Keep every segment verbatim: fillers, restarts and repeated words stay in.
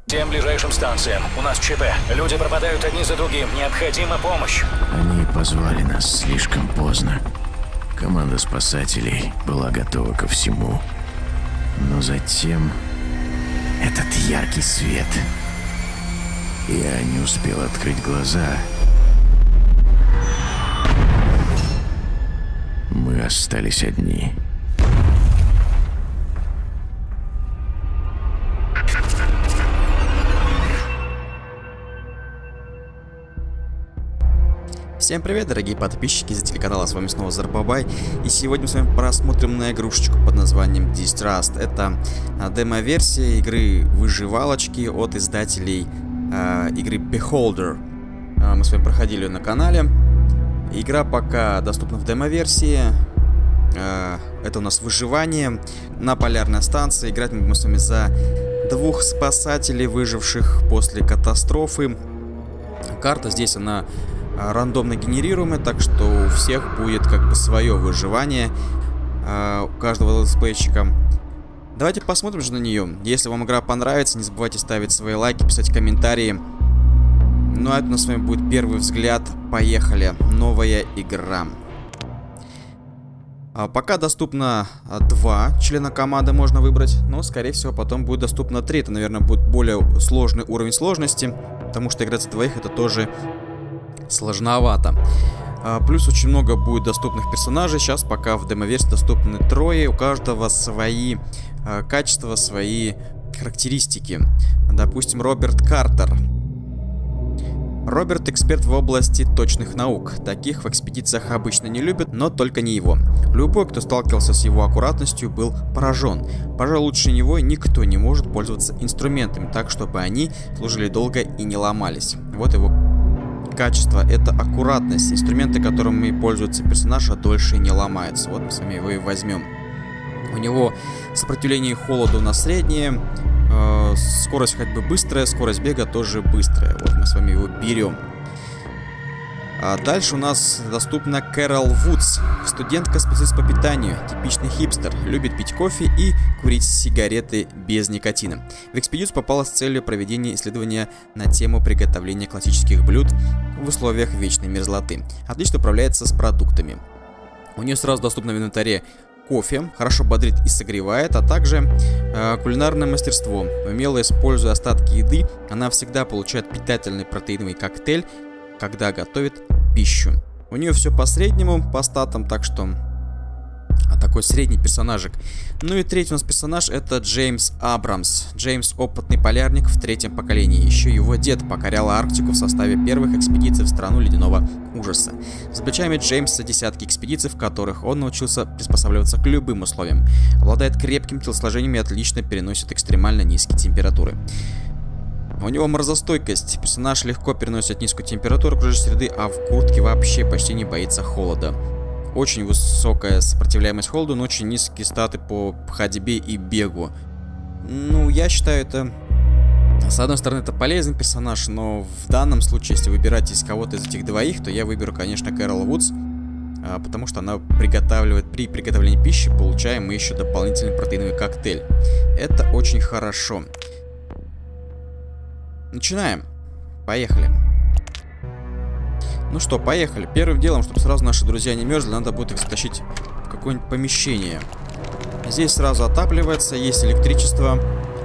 Всем ближайшим станциям. У нас ЧП. Люди пропадают одни за другим. Необходима помощь. Они позвали нас слишком поздно. Команда спасателей была готова ко всему. Но затем... этот яркий свет. Я не успел открыть глаза. Мы остались одни. Всем привет, дорогие подписчики за телеканала, с вами снова Зарбабай. И сегодня мы с вами просмотрим на игрушечку под названием Distrust. Это демо-версия игры выживалочки от издателей э, игры Beholder. э, Мы с вами проходили ее на канале. Игра пока доступна в демо-версии. э, Это у нас выживание на полярной станции. Играть мы будем с вами за двух спасателей, выживших после катастрофы. Карта здесь, она рандомно генерируемая, так что у всех будет как бы свое выживание, э, у каждого летсплейщика. Давайте посмотрим же на нее. Если вам игра понравится, не забывайте ставить свои лайки, писать комментарии. Ну а это у нас с вами будет первый взгляд. Поехали. Новая игра. А пока доступно два члена команды можно выбрать, но скорее всего потом будет доступно три. Это, наверное, будет более сложный уровень сложности, потому что играть за двоих это тоже сложновато. А, плюс очень много будет доступных персонажей. Сейчас пока в демо-версии доступны трое. У каждого свои а, качества, свои характеристики. Допустим, Роберт Картер. Роберт эксперт в области точных наук. Таких в экспедициях обычно не любят, но только не его. Любой, кто сталкивался с его аккуратностью, был поражен. Пожалуй, лучше него никто не может пользоваться инструментами так, чтобы они служили долго и не ломались. Вот его качество, это аккуратность. Инструменты, которыми пользуется персонаж, а дольше не ломаются. Вот мы с вами его и возьмем. У него сопротивление холоду на среднее, э, скорость ходьбы быстрая, скорость бега тоже быстрая. Вот мы с вами его берем. А дальше у нас доступна Кэрол Вудс. Студентка, специалист по питанию, типичный хипстер, любит пить кофе и курить сигареты без никотина. В экспедицию попала с целью проведения исследования на тему приготовления классических блюд в условиях вечной мерзлоты. Отлично управляется с продуктами. У нее сразу доступно в инвентаре кофе, хорошо бодрит и согревает, а также э, кулинарное мастерство. Умело используя остатки еды, она всегда получает питательный протеиновый коктейль, когда готовит пищу. У нее все по среднему, по статам, так что а такой средний персонажик. Ну и третий у нас персонаж — это Джеймс Абрамс. Джеймс — опытный полярник в третьем поколении. Еще его дед покорял Арктику в составе первых экспедиций в страну ледяного ужаса. С плечами Джеймса десятки экспедиций, в которых он научился приспосабливаться к любым условиям. Обладает крепким телосложением и отлично переносит экстремально низкие температуры. У него морозостойкость. Персонаж легко переносит низкую температуру окружающей среды, а в куртке вообще почти не боится холода. Очень высокая сопротивляемость холоду, но очень низкие статы по ходьбе и бегу. Ну, я считаю, это... С одной стороны, это полезный персонаж, но в данном случае, если выбирать из кого-то из этих двоих, то я выберу, конечно, Кэрол Вудс, потому что она приготавливает... При приготовлении пищи получаем мы еще дополнительный протеиновый коктейль. Это очень хорошо. Начинаем. Поехали. Ну что, поехали. Первым делом, чтобы сразу наши друзья не мерзли, надо будет их затащить в какое-нибудь помещение. Здесь сразу отапливается, есть электричество.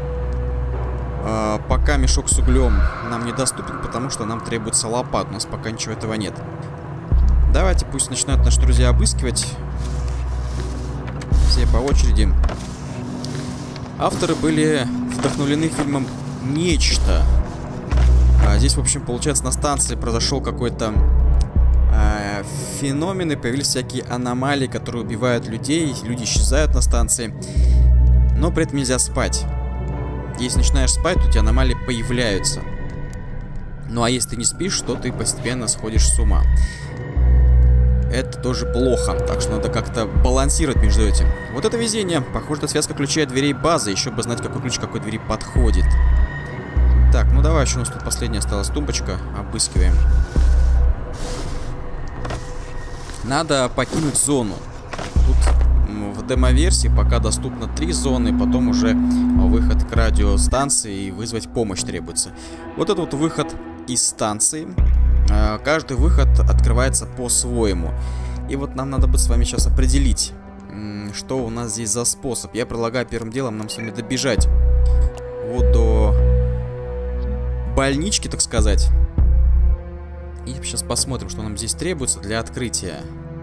А, пока мешок с углем нам недоступен, потому что нам требуется лопат. У нас пока ничего этого нет. Давайте пусть начинают наши друзья обыскивать. Все по очереди. Авторы были вдохновлены фильмом «Нечто». А здесь, в общем, получается, на станции произошел какой-то э, феномен, и появились всякие аномалии, которые убивают людей, люди исчезают на станции, но при этом нельзя спать. Если начинаешь спать, то эти аномалии появляются. Ну а если ты не спишь, то ты постепенно сходишь с ума. Это тоже плохо, так что надо как-то балансировать между этим. Вот это везение. Похоже, это связка ключей от дверей базы, еще бы знать, какой ключ к какой двери подходит. Так, ну давай, еще у нас тут последняя осталась тумбочка. Обыскиваем. Надо покинуть зону. Тут в демо-версии пока доступно три зоны, потом уже выход к радиостанции и вызвать помощь требуется. Вот это вот выход из станции. Каждый выход открывается по-своему. И вот нам надо будет с вами сейчас определить, что у нас здесь за способ. Я предлагаю первым делом нам с вами добежать вот до больнички, так сказать. И сейчас посмотрим, что нам здесь требуется для открытия.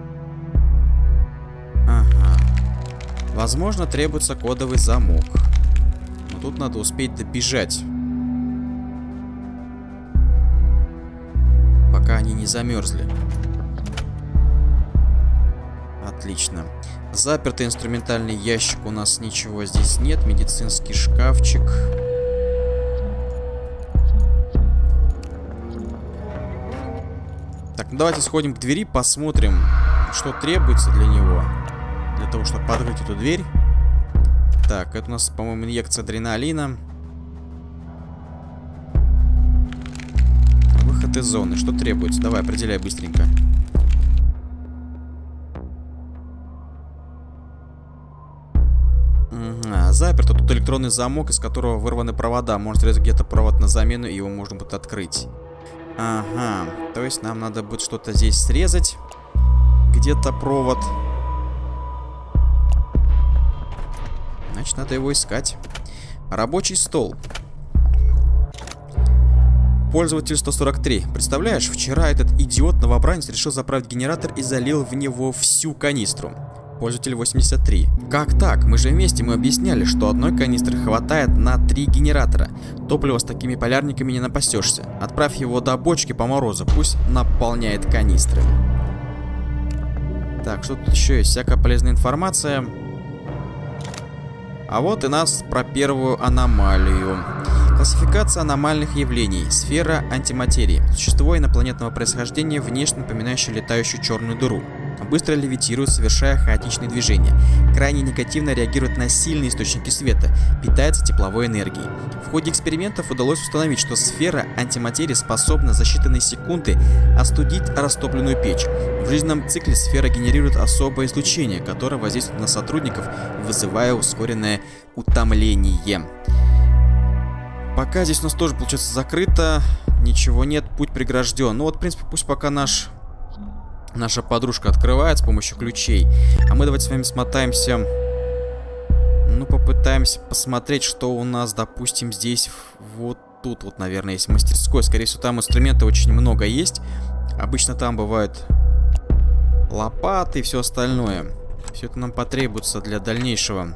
Ага. Возможно, требуется кодовый замок. Но тут надо успеть добежать, пока они не замерзли. Отлично. Запертый инструментальный ящик, у нас ничего здесь нет. Медицинский шкафчик. Так, ну давайте сходим к двери, посмотрим, что требуется для него. Для того, чтобы открыть эту дверь. Так, это у нас, по-моему, инъекция адреналина. Выход из зоны. Что требуется? Давай, определяй быстренько. Ага, заперто. Тут электронный замок, из которого вырваны провода. Может срезать где-то провод на замену, и его можно будет открыть. Ага, то есть нам надо будет что-то здесь срезать. Где-то провод. Значит, надо его искать. Рабочий стол. Пользователь сто сорок три. Представляешь, вчера этот идиот-новобранец решил заправить генератор и залил в него всю канистру. Пользователь восемьдесят три. Как так? Мы же вместе мы объясняли, что одной канистры хватает на три генератора. Топлива с такими полярниками не напасешься. Отправь его до бочки по морозу, пусть наполняет канистры. Так, что тут еще есть? Всякая полезная информация. А вот и нас про первую аномалию. Классификация аномальных явлений. Сфера антиматерии. Существо инопланетного происхождения, внешне напоминающее летающую черную дыру. Быстро левитирует, совершая хаотичные движения. Крайне негативно реагирует на сильные источники света. Питается тепловой энергией. В ходе экспериментов удалось установить, что сфера антиматерии способна за считанные секунды остудить растопленную печь. В жизненном цикле сфера генерирует особое излучение, которое воздействует на сотрудников, вызывая ускоренное утомление. Пока здесь у нас тоже получается закрыто. Ничего нет, путь прегражден. Ну вот, в принципе, пусть пока наш... наша подружка открывает с помощью ключей. А мы давайте с вами смотаемся. Ну, попытаемся посмотреть, что у нас, допустим, здесь вот тут вот, наверное, есть мастерской. Скорее всего, там инструмента очень много есть. Обычно там бывают лопаты и все остальное. Все это нам потребуется для дальнейшего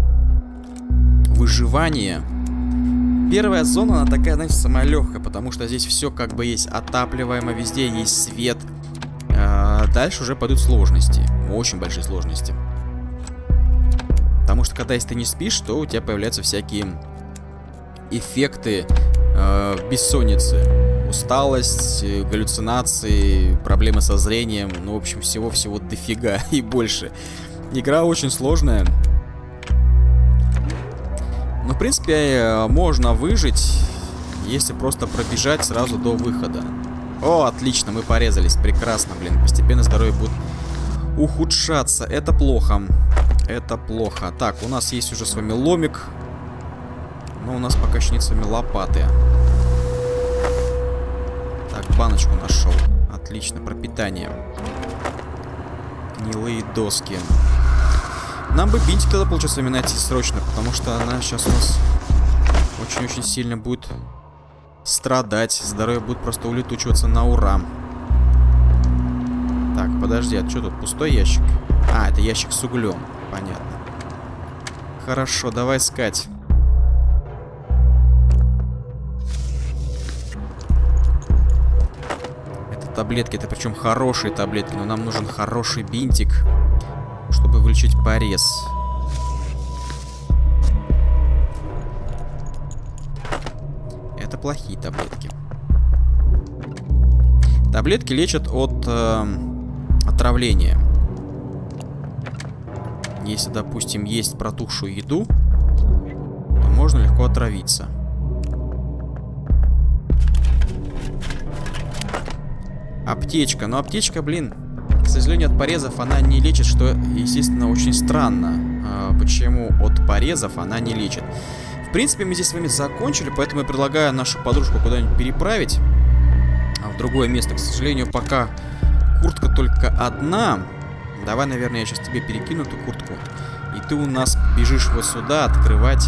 выживания. Первая зона, она такая, знаете, самая легкая, потому что здесь все как бы есть отапливаемо, везде есть свет. А дальше уже пойдут сложности, очень большие сложности. Потому что когда если ты не спишь, то у тебя появляются всякие эффекты э, бессонницы. Усталость, галлюцинации, проблемы со зрением. Ну, в общем, всего-всего дофига и больше. Игра очень сложная. Но, в принципе, можно выжить, если просто пробежать сразу до выхода. О, отлично, мы порезались. Прекрасно, блин. Постепенно здоровье будет ухудшаться. Это плохо. Это плохо. Так, у нас есть уже с вами ломик. Но у нас пока еще нет с вами лопаты. Так, баночку нашел. Отлично, пропитание. Гнилые доски. Нам бы бинтик тогда, получается, с вами найти срочно, потому что она сейчас у нас очень-очень сильно будет страдать. Здоровье будет просто улетучиваться на ура. Так, подожди, а что тут? Пустой ящик? А, это ящик с углем. Понятно. Хорошо, давай искать. Это таблетки, это причем хорошие таблетки, но нам нужен хороший бинтик, чтобы вылечить порез. Это плохие таблетки. Таблетки лечат от э, отравления. Если, допустим, есть протухшую еду, то можно легко отравиться. Аптечка. Но аптечка, блин, к сожалению, от порезов она не лечит, что, естественно, очень странно. А, почему от порезов она не лечит? В принципе, мы здесь с вами закончили, поэтому я предлагаю нашу подружку куда-нибудь переправить. А в другое место, к сожалению, пока куртка только одна. Давай, наверное, я сейчас тебе перекину эту куртку. И ты у нас бежишь вот сюда открывать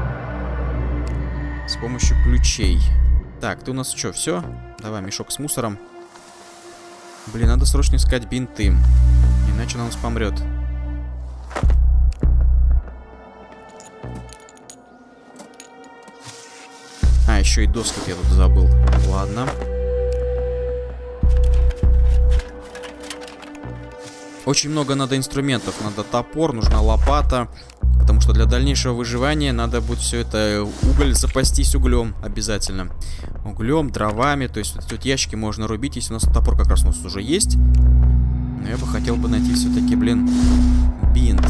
с помощью ключей. Так, ты у нас что, все? Давай, мешок с мусором. Блин, надо срочно искать бинты. Иначе она у нас помрет. А, еще и доски я тут забыл. Ладно. Очень много надо инструментов. Надо топор, нужна лопата. Потому что для дальнейшего выживания надо будет все это... Уголь, запастись углем обязательно. Углем, дровами. То есть вот эти вот ящики можно рубить, если у нас топор как раз у нас уже есть. Но я бы хотел бы найти все-таки, блин, бинт.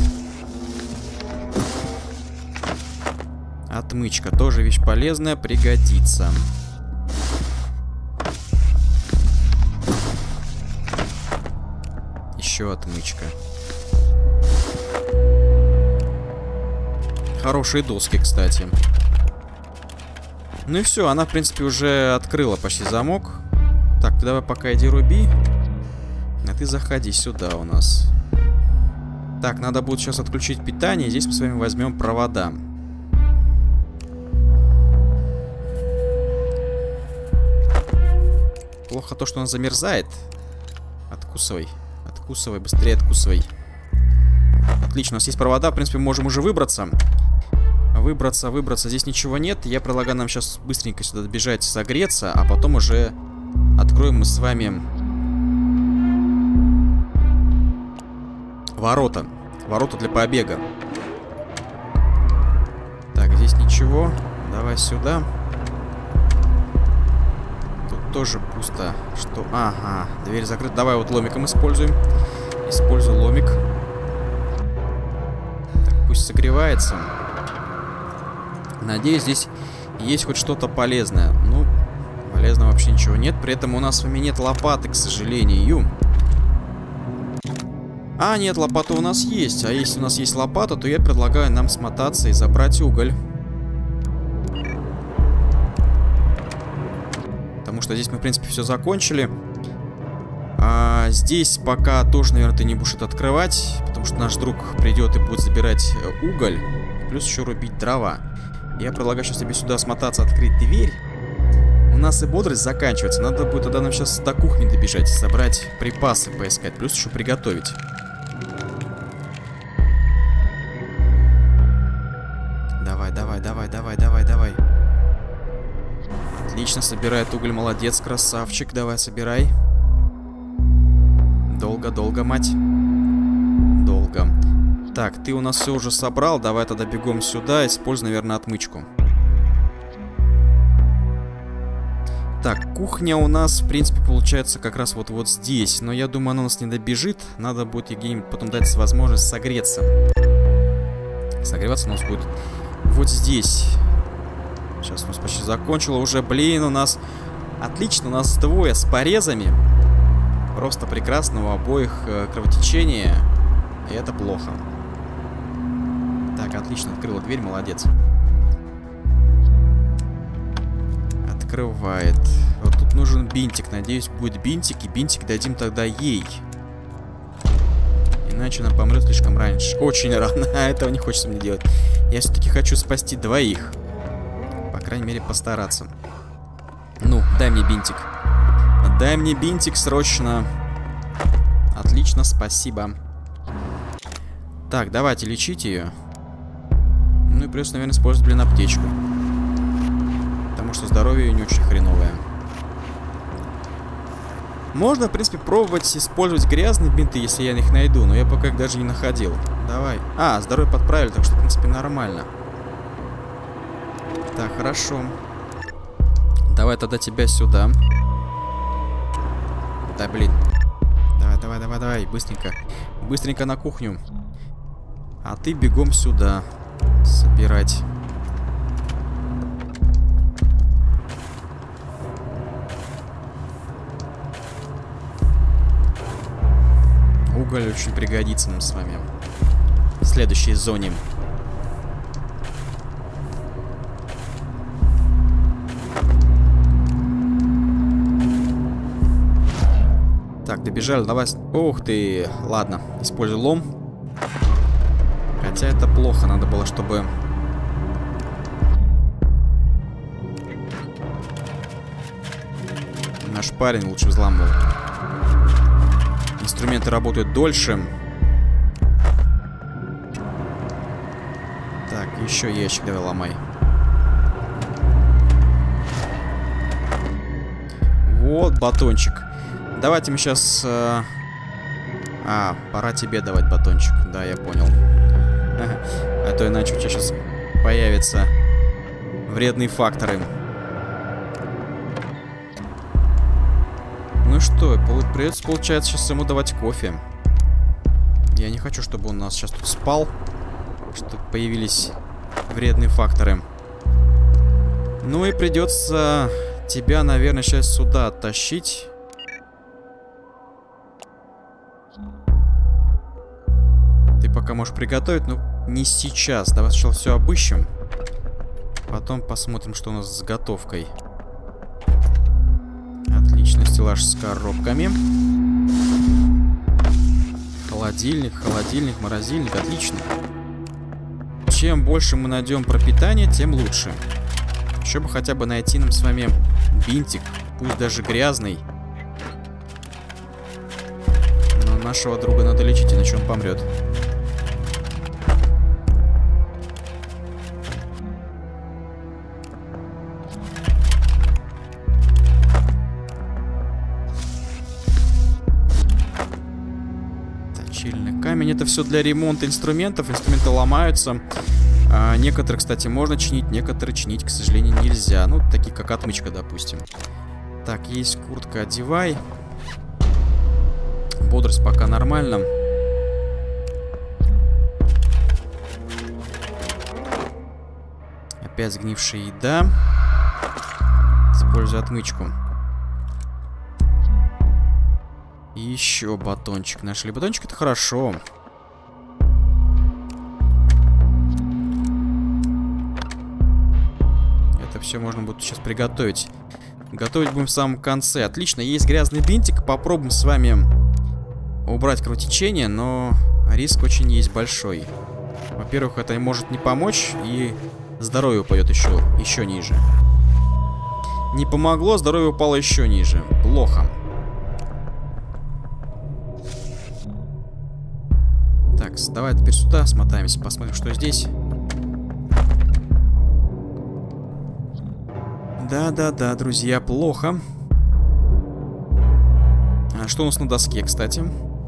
Отмычка. Тоже вещь полезная, пригодится. Еще отмычка. Хорошие доски, кстати. Ну и все, она, в принципе, уже открыла почти замок. Так, ты давай пока иди руби. А ты заходи сюда у нас. Так, надо будет сейчас отключить питание. Здесь мы с вами возьмем провода. Плохо то, что он замерзает. Откусывай. Откусывай, быстрее откусывай. Отлично, у нас есть провода. В принципе, мы можем уже выбраться. Выбраться, выбраться. Здесь ничего нет. Я предлагаю нам сейчас быстренько сюда добежать, согреться. А потом уже откроем мы с вами ворота. Ворота для побега. Так, здесь ничего. Давай сюда. Тут тоже пусто. Что? Ага, дверь закрыта. Давай вот ломиком используем. Использую ломик. Так, пусть согревается. Надеюсь, здесь есть хоть что-то полезное. Ну, полезного вообще ничего нет. При этом у нас с вами нет лопаты, к сожалению. А, нет, лопата у нас есть. А если у нас есть лопата, то я предлагаю нам смотаться и забрать уголь. Потому что здесь мы, в принципе, все закончили. А здесь пока тоже, наверное, ты не будешь это открывать. Потому что наш друг придет и будет забирать уголь. Плюс еще рубить дрова. Я предлагаю сейчас тебе сюда смотаться, открыть дверь. У нас и бодрость заканчивается. Надо будет тогда нам сейчас до кухни добежать, собрать припасы, поискать. Плюс еще приготовить. Давай, давай, давай, давай, давай, давай. Отлично, собирает уголь, молодец, красавчик. Давай, собирай. Долго, долго, мать. Долго. Так, ты у нас все уже собрал. Давай тогда бегом сюда. Используй, наверное, отмычку. Так, кухня у нас, в принципе, получается как раз вот, вот здесь. Но я думаю, она у нас не добежит. Надо будет ей потом дать возможность согреться. Согреваться у нас будет вот здесь. Сейчас у нас почти закончила уже. Блин, у нас... Отлично, у нас двое с порезами. Просто прекрасно, у обоих э, кровотечение. И это плохо. Так, отлично, открыла дверь, молодец. Открывает. Вот тут нужен бинтик. Надеюсь, будет бинтик, и бинтик дадим тогда ей. Иначе она помрет слишком раньше. Очень рано, а этого не хочется мне делать. Я все-таки хочу спасти двоих. По крайней мере, постараться. Ну, дай мне бинтик. Дай мне бинтик срочно. Отлично, спасибо. Так, давайте лечить ее. Ну и плюс, наверное, использовать, блин, аптечку. Потому что здоровье ее не очень хреновое. Можно, в принципе, пробовать использовать грязные бинты, если я их найду. Но я пока их даже не находил. Давай. А, здоровье подправили, так что, в принципе, нормально. Так, хорошо. Давай тогда тебя сюда. Да, блин. Давай, давай, давай, давай. Быстренько. Быстренько на кухню. А ты бегом сюда. Собирать. Уголь очень пригодится нам с вами в следующей зоне. Так, добежали, давай. Ух ты, ладно, используй лом. Хотя это плохо, надо было, чтобы... Наш парень лучше взламывал. Инструменты работают дольше. Так, еще ящик давай ломай. Вот батончик. Давайте мы сейчас... Э... А, пора тебе давать батончик. Да, я понял. А то иначе у тебя сейчас появятся вредные факторы. Ну что, придется, получается, сейчас ему давать кофе. Я не хочу, чтобы он у нас сейчас тут спал. Чтобы появились вредные факторы. Ну и придется тебя, наверное, сейчас сюда оттащить. Ты пока можешь приготовить, но не сейчас. Давай сначала все обыщем. Потом посмотрим, что у нас с готовкой. Отлично, стеллаж с коробками. Холодильник, холодильник, морозильник. Отлично. Чем больше мы найдем пропитания, тем лучше. Еще бы хотя бы найти нам с вами бинтик. Пусть даже грязный. Но нашего друга надо лечить, иначе он помрет. Камень — это все для ремонта инструментов. Инструменты ломаются. А некоторые, кстати, можно чинить, некоторые чинить, к сожалению, нельзя. Ну, такие как отмычка, допустим. Так, есть куртка, одевай. Бодрость пока нормально. Опять сгнившая еда. Использую отмычку. И еще батончик нашли. Батончик — это хорошо. Это все можно будет сейчас приготовить. Готовить будем в самом конце. Отлично, есть грязный бинтик. Попробуем с вами убрать кровотечение, но риск очень есть большой. Во-первых, это может не помочь, и здоровье упадет еще, еще ниже. Не помогло, здоровье упало еще ниже. Плохо. Так, давай теперь сюда смотаемся, посмотрим, что здесь. Да-да-да, друзья, плохо. А что у нас на доске, кстати?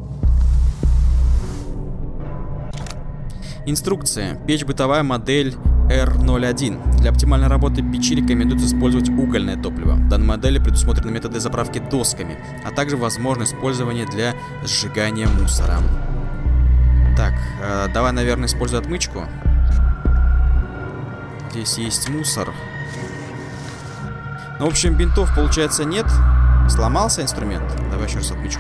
Инструкция. Печь бытовая модель эр ноль один. Для оптимальной работы печи рекомендуется использовать угольное топливо. В данной модели предусмотрены методы заправки досками, а также возможно использование для сжигания мусора. Так, э, давай, наверное, используй отмычку. Здесь есть мусор. Ну, в общем, бинтов, получается, нет. Сломался инструмент. Давай еще раз отмычку.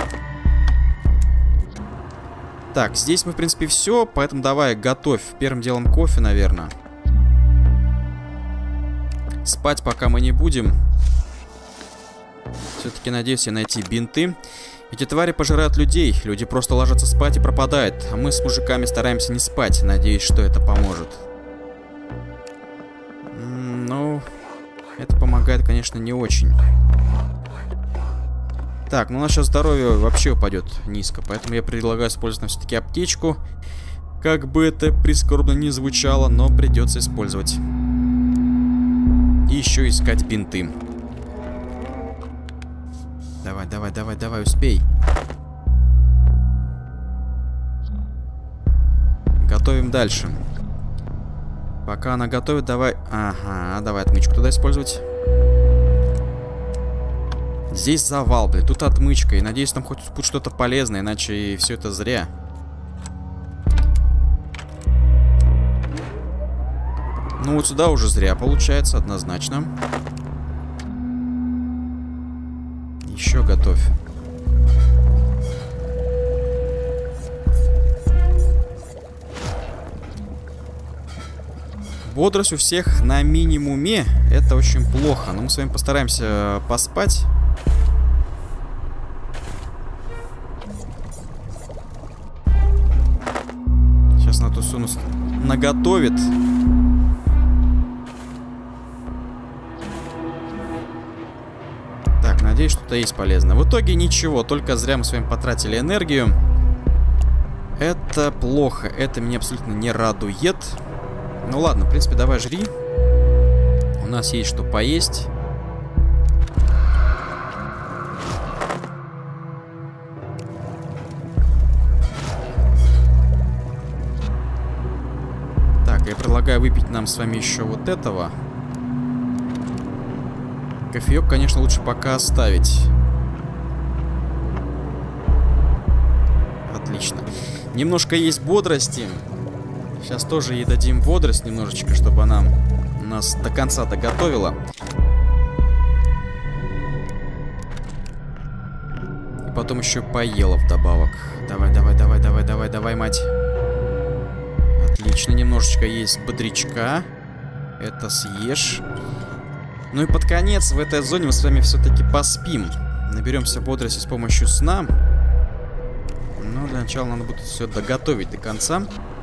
Так, здесь мы, в принципе, все. Поэтому давай, готовь. Первым делом кофе, наверное. Спать пока мы не будем. Все-таки надеюсь я найти бинты. Эти твари пожирают людей. Люди просто ложатся спать и пропадают. А мы с мужиками стараемся не спать. Надеюсь, что это поможет. М-м, ну, это помогает, конечно, не очень. Так, ну у нас сейчас здоровье вообще упадет низко. Поэтому я предлагаю использовать все-таки аптечку. Как бы это прискорбно не звучало, но придется использовать. И еще искать бинты. Давай, давай, давай, давай, успей. Готовим дальше. Пока она готовит, давай... Ага, давай отмычку туда использовать. Здесь завал, блин, тут отмычка. И надеюсь, там хоть будет что-то полезное, иначе все это зря. Ну вот сюда уже зря получается, однозначно. Еще готовь. Бодрость у всех на минимуме. Это очень плохо. Но мы с вами постараемся поспать. Сейчас на Тусуну наготовит. Так, надеюсь, что-то есть полезное. В итоге ничего, только зря мы с вами потратили энергию. Это плохо, это меня абсолютно не радует. Ну ладно, в принципе, давай жри. У нас есть что поесть. Так, я предлагаю выпить нам с вами еще вот этого. Кофеек, конечно, лучше пока оставить. Отлично. Немножко есть бодрости. Сейчас тоже ей дадим бодрость немножечко, чтобы она нас до конца доготовила. И потом еще поела вдобавок. Давай, давай, давай, давай, давай, давай, мать. Отлично, немножечко есть бодрячка. Это съешь. Ну и под конец в этой зоне мы с вами все-таки поспим. Наберемся бодрости с помощью сна. Но для начала надо будет все доготовить до конца.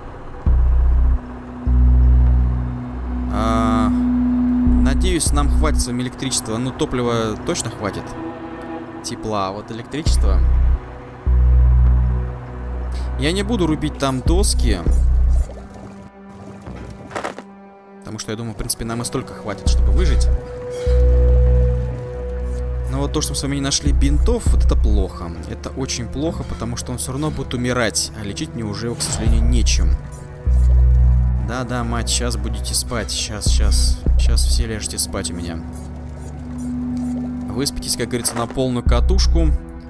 А, надеюсь, нам хватит с вами электричества. Ну, топлива точно хватит. Тепла, а вот электричество. Я не буду рубить там доски. Потому что, я думаю, в принципе, нам и столько хватит, чтобы выжить. Но вот то, что мы с вами не нашли бинтов, вот это плохо. Это очень плохо, потому что он все равно будет умирать. А лечить мне уже его, к сожалению, нечем. Да-да, мать, сейчас будете спать. Сейчас, сейчас. Сейчас все ляжете спать у меня. Выспитесь, как говорится, на полную катушку.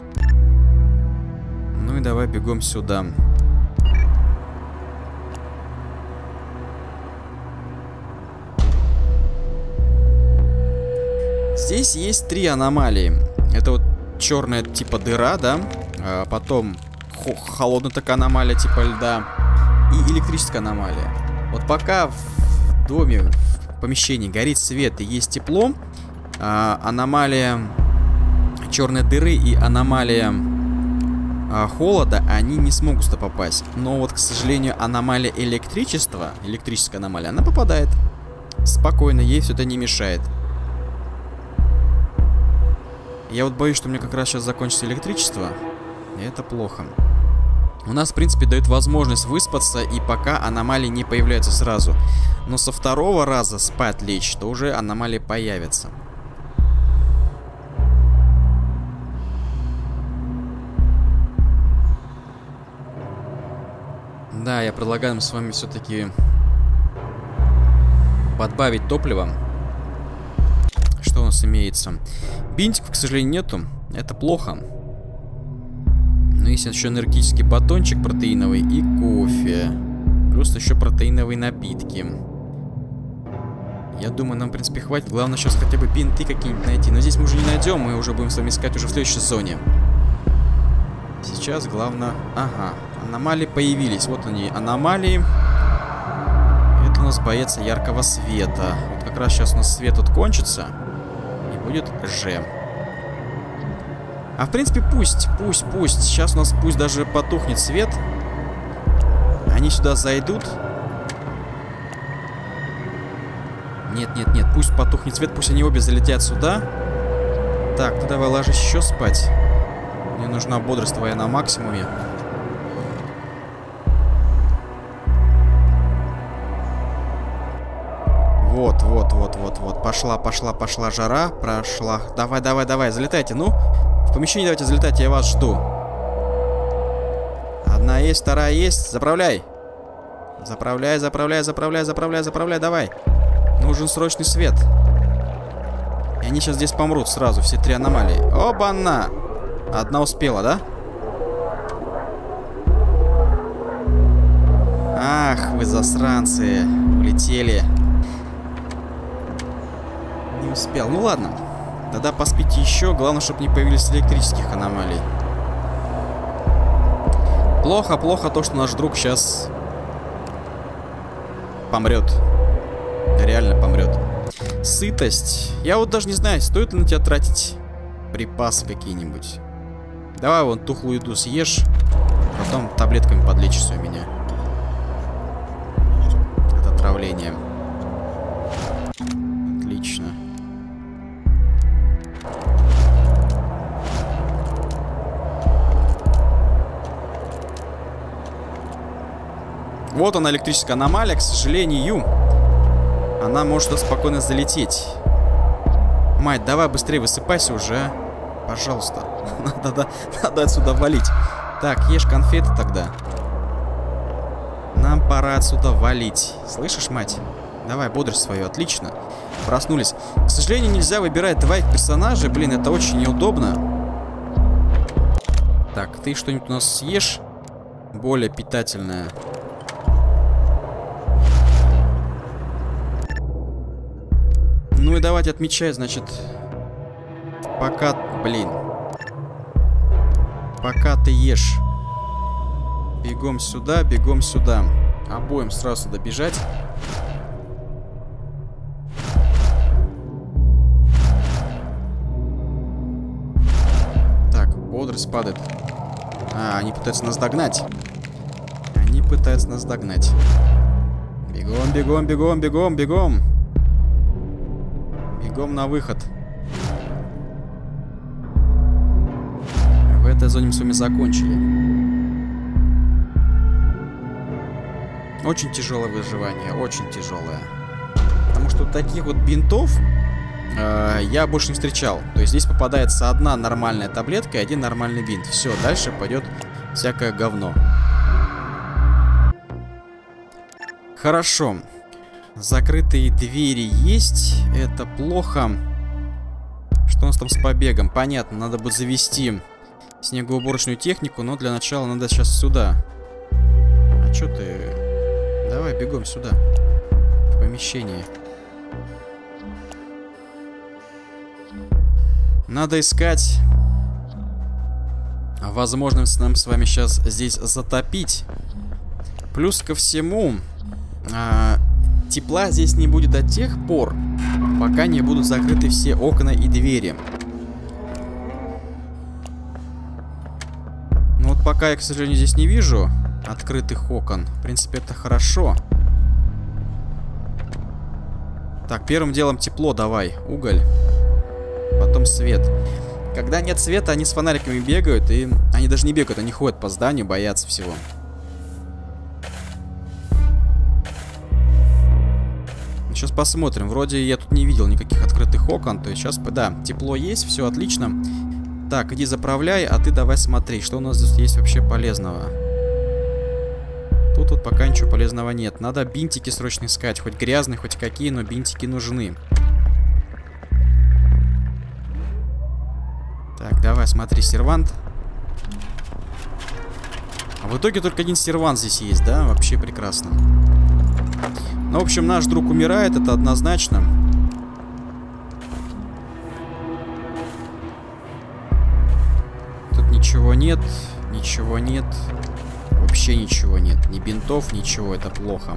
Ну и давай бегом сюда. Здесь есть три аномалии. Это вот черная типа дыра, да? А потом холодная такая аномалия типа льда. И электрическая аномалия. Вот пока в доме, в помещении горит свет и есть тепло, а, аномалия черной дыры и аномалия а, холода, они не смогут сюда попасть. Но вот, к сожалению, аномалия электричества, электрическая аномалия, она попадает. Спокойно, ей все это не мешает. Я вот боюсь, что у меня как раз сейчас закончится электричество. И это плохо. У нас, в принципе, дают возможность выспаться, и пока аномалии не появляются сразу. Но со второго раза спать лечь, то уже аномалии появятся. Да, я предлагаю нам с вами все-таки подбавить топливо. Что у нас имеется? Бинтиков, к сожалению, нету. Это плохо. Но есть еще энергетический батончик протеиновый и кофе. Плюс еще протеиновые напитки. Я думаю, нам, в принципе, хватит. Главное сейчас хотя бы бинты какие-нибудь найти. Но здесь мы уже не найдем. Мы уже будем с вами искать уже в следующей зоне. Сейчас главное... Ага, аномалии появились. Вот они, аномалии. Это у нас боец яркого света. Вот как раз сейчас у нас свет тут кончится. И будет Ж. А в принципе пусть, пусть, пусть. Сейчас у нас пусть даже потухнет свет. Они сюда зайдут. Нет, нет, нет. Пусть потухнет свет, пусть они обе залетят сюда. Так, ну давай ложись еще спать. Мне нужна бодрость твоя на максимуме. Вот, вот, вот, вот, вот. Пошла, пошла, пошла жара. Прошла. Давай, давай, давай, залетайте, ну. В помещении давайте залетайте, я вас жду. Одна есть, вторая есть. Заправляй. Заправляй, заправляй, заправляй, заправляй, заправляй, давай. Нужен срочный свет. И они сейчас здесь помрут сразу, все три аномалии. Оба-на! Одна успела, да? Ах, вы засранцы. Улетели. Не успел. Ну ладно. Тогда поспите еще. Главное, чтобы не появились электрических аномалий. Плохо, плохо то, что наш друг сейчас помрет. реально помрет. Сытость. Я вот даже не знаю, стоит ли на тебя тратить припасы какие-нибудь. Давай вон тухлую еду съешь, потом таблетками подлечишься у меня. Это отравление. Отлично. Вот она, электрическая аномалия, к сожалению. Она может туда спокойно залететь. Мать, давай быстрее высыпайся уже, а? Пожалуйста. Надо, надо отсюда валить. Так, ешь конфеты тогда. Нам пора отсюда валить. Слышишь, мать? Давай, бодрость свою, отлично. Проснулись. К сожалению, нельзя выбирать двоих персонажей. Блин, это очень неудобно. Так, ты что-нибудь у нас съешь? Более питательное. Ну и давайте отмечай, значит, пока, блин, пока ты ешь, бегом сюда, бегом сюда, обоим сразу добежать. Так, бодрость падает. А, они пытаются нас догнать. Они пытаются нас догнать. Бегом, бегом, бегом, бегом, бегом. Бегом на выход. В этой зоне мы с вами закончили. Очень тяжелое выживание, очень тяжелое. Потому что таких вот бинтов э, я больше не встречал. То есть здесь попадается одна нормальная таблетка и один нормальный бинт. Все, дальше пойдет всякое говно. Хорошо. Закрытые двери есть. Это плохо. Что у нас там с побегом? Понятно, надо будет завести снегоуборочную технику, но для начала надо сейчас сюда. А чё ты? Давай бегом сюда. В помещение. Надо искать возможность нам с вами сейчас здесь затопить. Плюс ко всему... А тепла здесь не будет до тех пор, пока не будут закрыты все окна и двери. Ну вот пока я, к сожалению, здесь не вижу открытых окон. В принципе, это хорошо. Так, первым делом тепло давай. Уголь. Потом свет. Когда нет света, они с фонариками бегают. И они даже не бегают, они ходят по зданию, боятся всего. Сейчас посмотрим. Вроде я тут не видел никаких открытых окон. То есть сейчас, да, тепло есть, все отлично. Так, иди заправляй, а ты давай смотри, что у нас здесь есть вообще полезного. Тут вот пока ничего полезного нет. Надо бинтики срочно искать. Хоть грязные, хоть какие, но бинтики нужны. Так, давай, смотри, сервант. А в итоге только один сервант здесь есть, да? Вообще прекрасно. Ну, в общем, наш друг умирает, это однозначно. Тут ничего нет, ничего нет. Вообще ничего нет. Ни бинтов, ничего, это плохо.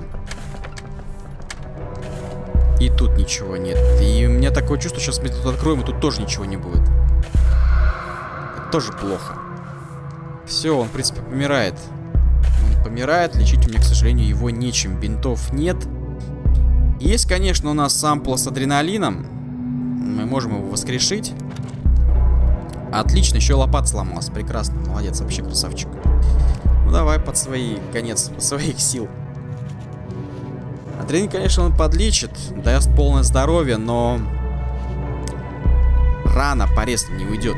И тут ничего нет. И у меня такое чувство, сейчас мы тут откроем, и тут тоже ничего не будет. Это тоже плохо. Все, он, в принципе, помирает. Он помирает, лечить у меня, к сожалению, его нечем. Бинтов нет. Есть, конечно, у нас сампл с адреналином. Мы можем его воскрешить. Отлично, еще лопата сломалась. Прекрасно, молодец, вообще красавчик. Ну давай под свои, конец своих сил. Адреналин, конечно, он подлечит, даст полное здоровье, но рана порез не уйдет.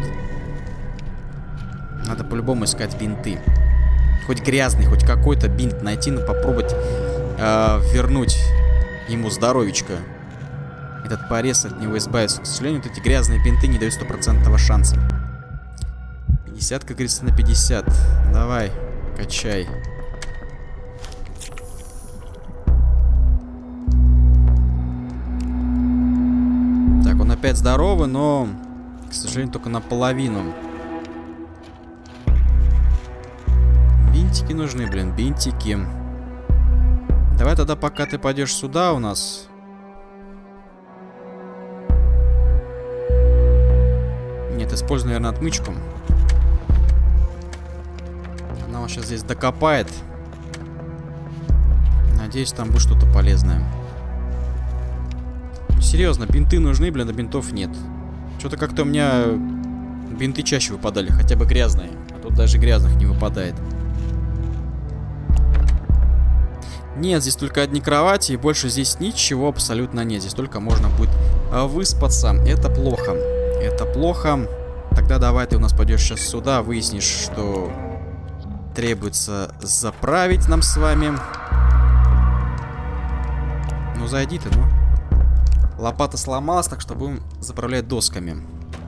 Надо по-любому искать бинты. Хоть грязный, хоть какой-то бинт найти, но попробовать э, вернуть ему здоровечко. Этот порез, от него избавиться. К сожалению, вот эти грязные бинты не дают стопроцентного шанса. пятьдесят, как говорится, на пятьдесят. Давай, качай. Так, он опять здоровый, но, к сожалению, только наполовину. Бинтики нужны, блин, бинтики. Давай тогда, пока ты пойдешь сюда у нас, Нет, использую, наверное, отмычку. Она вот сейчас здесь докопает. Надеюсь, там будет что-то полезное. Серьезно, бинты нужны, блин, а бинтов нет. Что-то как-то у меня бинты чаще выпадали, хотя бы грязные. А тут даже грязных не выпадает. Нет, здесь только одни кровати, и больше здесь ничего абсолютно нет. Здесь только можно будет выспаться. Это плохо. Это плохо. Тогда давай ты у нас пойдешь сейчас сюда, выяснишь, что требуется заправить нам с вами. Ну, зайди ты, ну. Лопата сломалась, так что будем заправлять досками.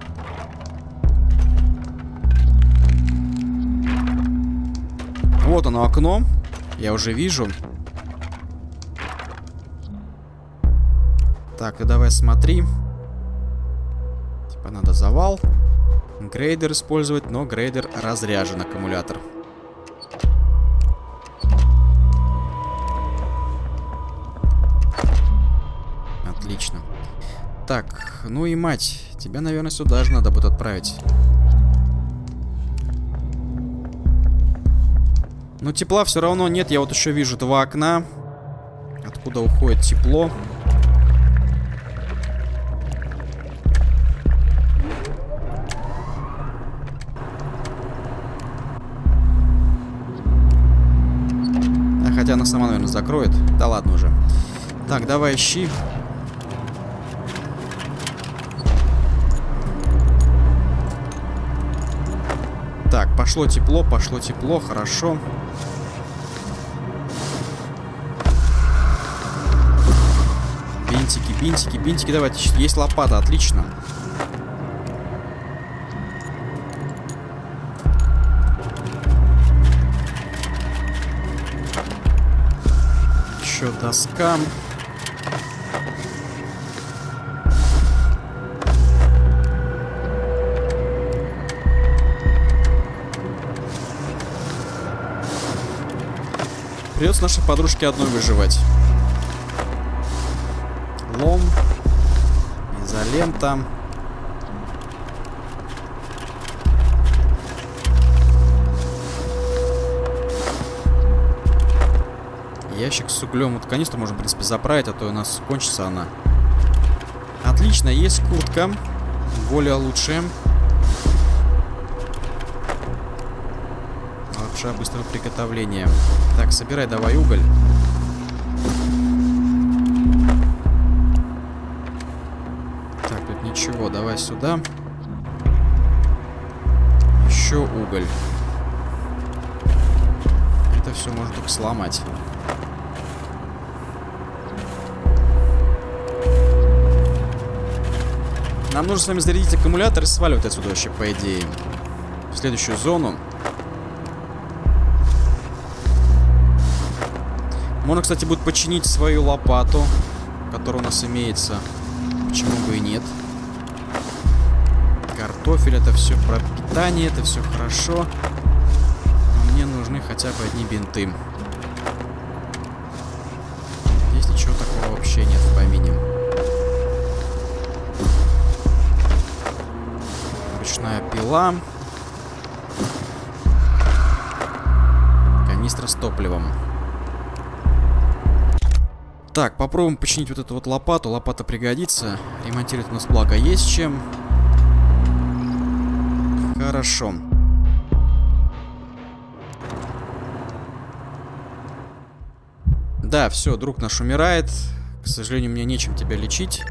Вот оно, окно. Я уже вижу. Так, ты давай смотри. Типа надо завал. Грейдер использовать, но грейдер разряжен, аккумулятор. Отлично. Так, ну и мать, тебя, наверное, сюда же надо будет отправить. Но тепла все равно нет. Я вот еще вижу два окна, откуда уходит тепло. А хотя она сама, наверное, закроет. Да ладно уже. Так, давай ищи. Так, пошло тепло, пошло тепло, хорошо. Бинтики, бинтики, бинтики, давайте. Есть лопата, отлично. Еще доска. Придется нашей подружке одной выживать. Лом. Изолента. Ящик с углем. Вот канистру можно, в принципе, заправить, а то у нас кончится она. Отлично, есть куртка. Более лучшая. Лапша быстрого приготовления. Так, собирай давай уголь. Так, тут ничего, давай сюда. Еще уголь. Это все можно только сломать. Нам нужно с вами зарядить аккумулятор и сваливать отсюда вообще, по идее. В следующую зону. Можно, кстати, будет починить свою лопату, которая у нас имеется. Почему бы и нет. Картофель, это все пропитание, это все хорошо. Но мне нужны хотя бы одни бинты. Здесь ничего такого вообще нет в помине. Ручная пила. Канистра с топливом. Так, попробуем починить вот эту вот лопату. Лопата пригодится. Ремонтировать у нас, благо, есть чем. Хорошо. Да, все, друг наш умирает. К сожалению, мне нечем тебя лечить.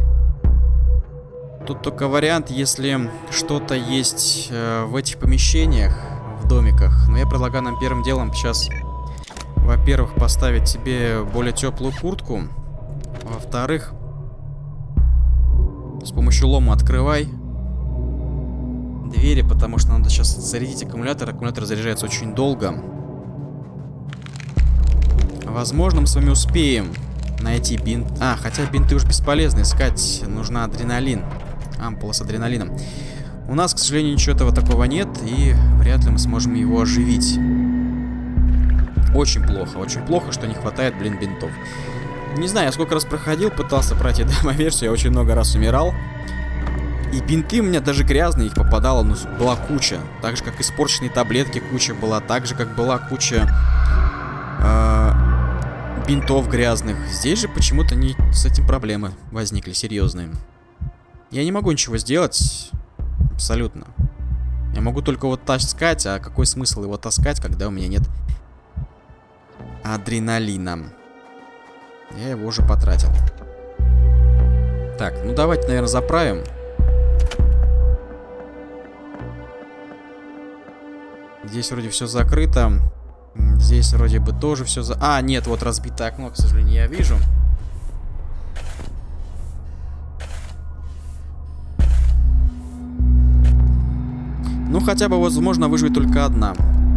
Тут только вариант, если что-то есть э, в этих помещениях, в домиках. Но я предлагаю нам первым делом сейчас... Во-первых, поставить себе более теплую куртку. Во-вторых, с помощью лома открывай двери, потому что надо сейчас зарядить аккумулятор. Аккумулятор заряжается очень долго. Возможно, мы с вами успеем найти бинт. А, хотя бинты уж бесполезно искать. Нужна адреналин. Ампула с адреналином. У нас, к сожалению, ничего этого такого нет. И вряд ли мы сможем его оживить. Очень плохо, очень плохо, что не хватает, блин, бинтов. Не знаю, я сколько раз проходил, пытался пройти демо-версию, я очень много раз умирал. И бинты у меня даже грязные, их попадало, но была куча. Так же, как испорченные таблетки куча была. Так же, как была куча э, бинтов грязных. Здесь же почему-то не с этим проблемы возникли серьезные. Я не могу ничего сделать. Абсолютно. Я могу только вот таскать, а какой смысл его таскать, когда у меня нет адреналина? Я его уже потратил. Так, ну давайте, наверное, заправим. Здесь вроде все закрыто. Здесь вроде бы тоже все за... А, нет, вот разбитое окно, к сожалению, я вижу. Ну, хотя бы, возможно, выживет только одна.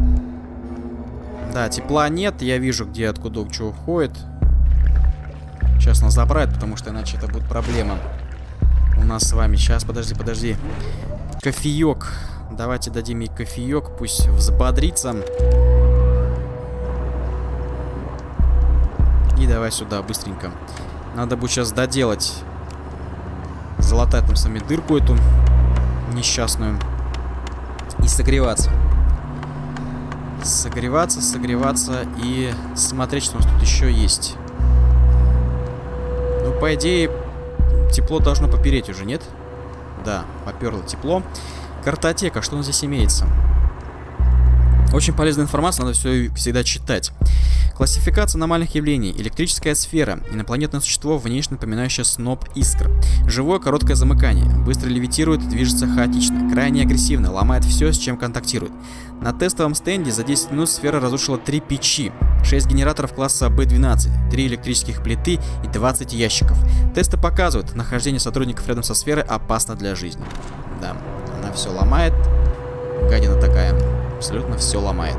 Да, тепла нет. Я вижу, где, откуда, что уходит. Сейчас нас забрать, потому что иначе это будет проблема у нас с вами. Сейчас, подожди, подожди. Кофеек. Давайте дадим ей кофеек. Пусть взбодрится. И давай сюда, быстренько. Надо будет сейчас доделать. Залатать там с вами дырку эту несчастную. И согреваться. Согреваться, согреваться и смотреть, что у нас тут еще есть. Ну, по идее, тепло должно попереть уже, нет? Да, поперло тепло. Картотека, что у нас здесь имеется? Очень полезная информация, надо все всегда читать. Классификация аномальных явлений. Электрическая сфера. Инопланетное существо, внешне напоминающее сноп искр. Живое короткое замыкание. Быстро левитирует, движется хаотично. Крайне агрессивно, ломает все, с чем контактирует. На тестовом стенде за десять минут сфера разрушила три печи, шесть генераторов класса бэ двенадцать, три электрических плиты и двадцать ящиков. Тесты показывают, нахождение сотрудников рядом со сферой опасно для жизни. Да, она все ломает. Гадина такая. Абсолютно все ломает.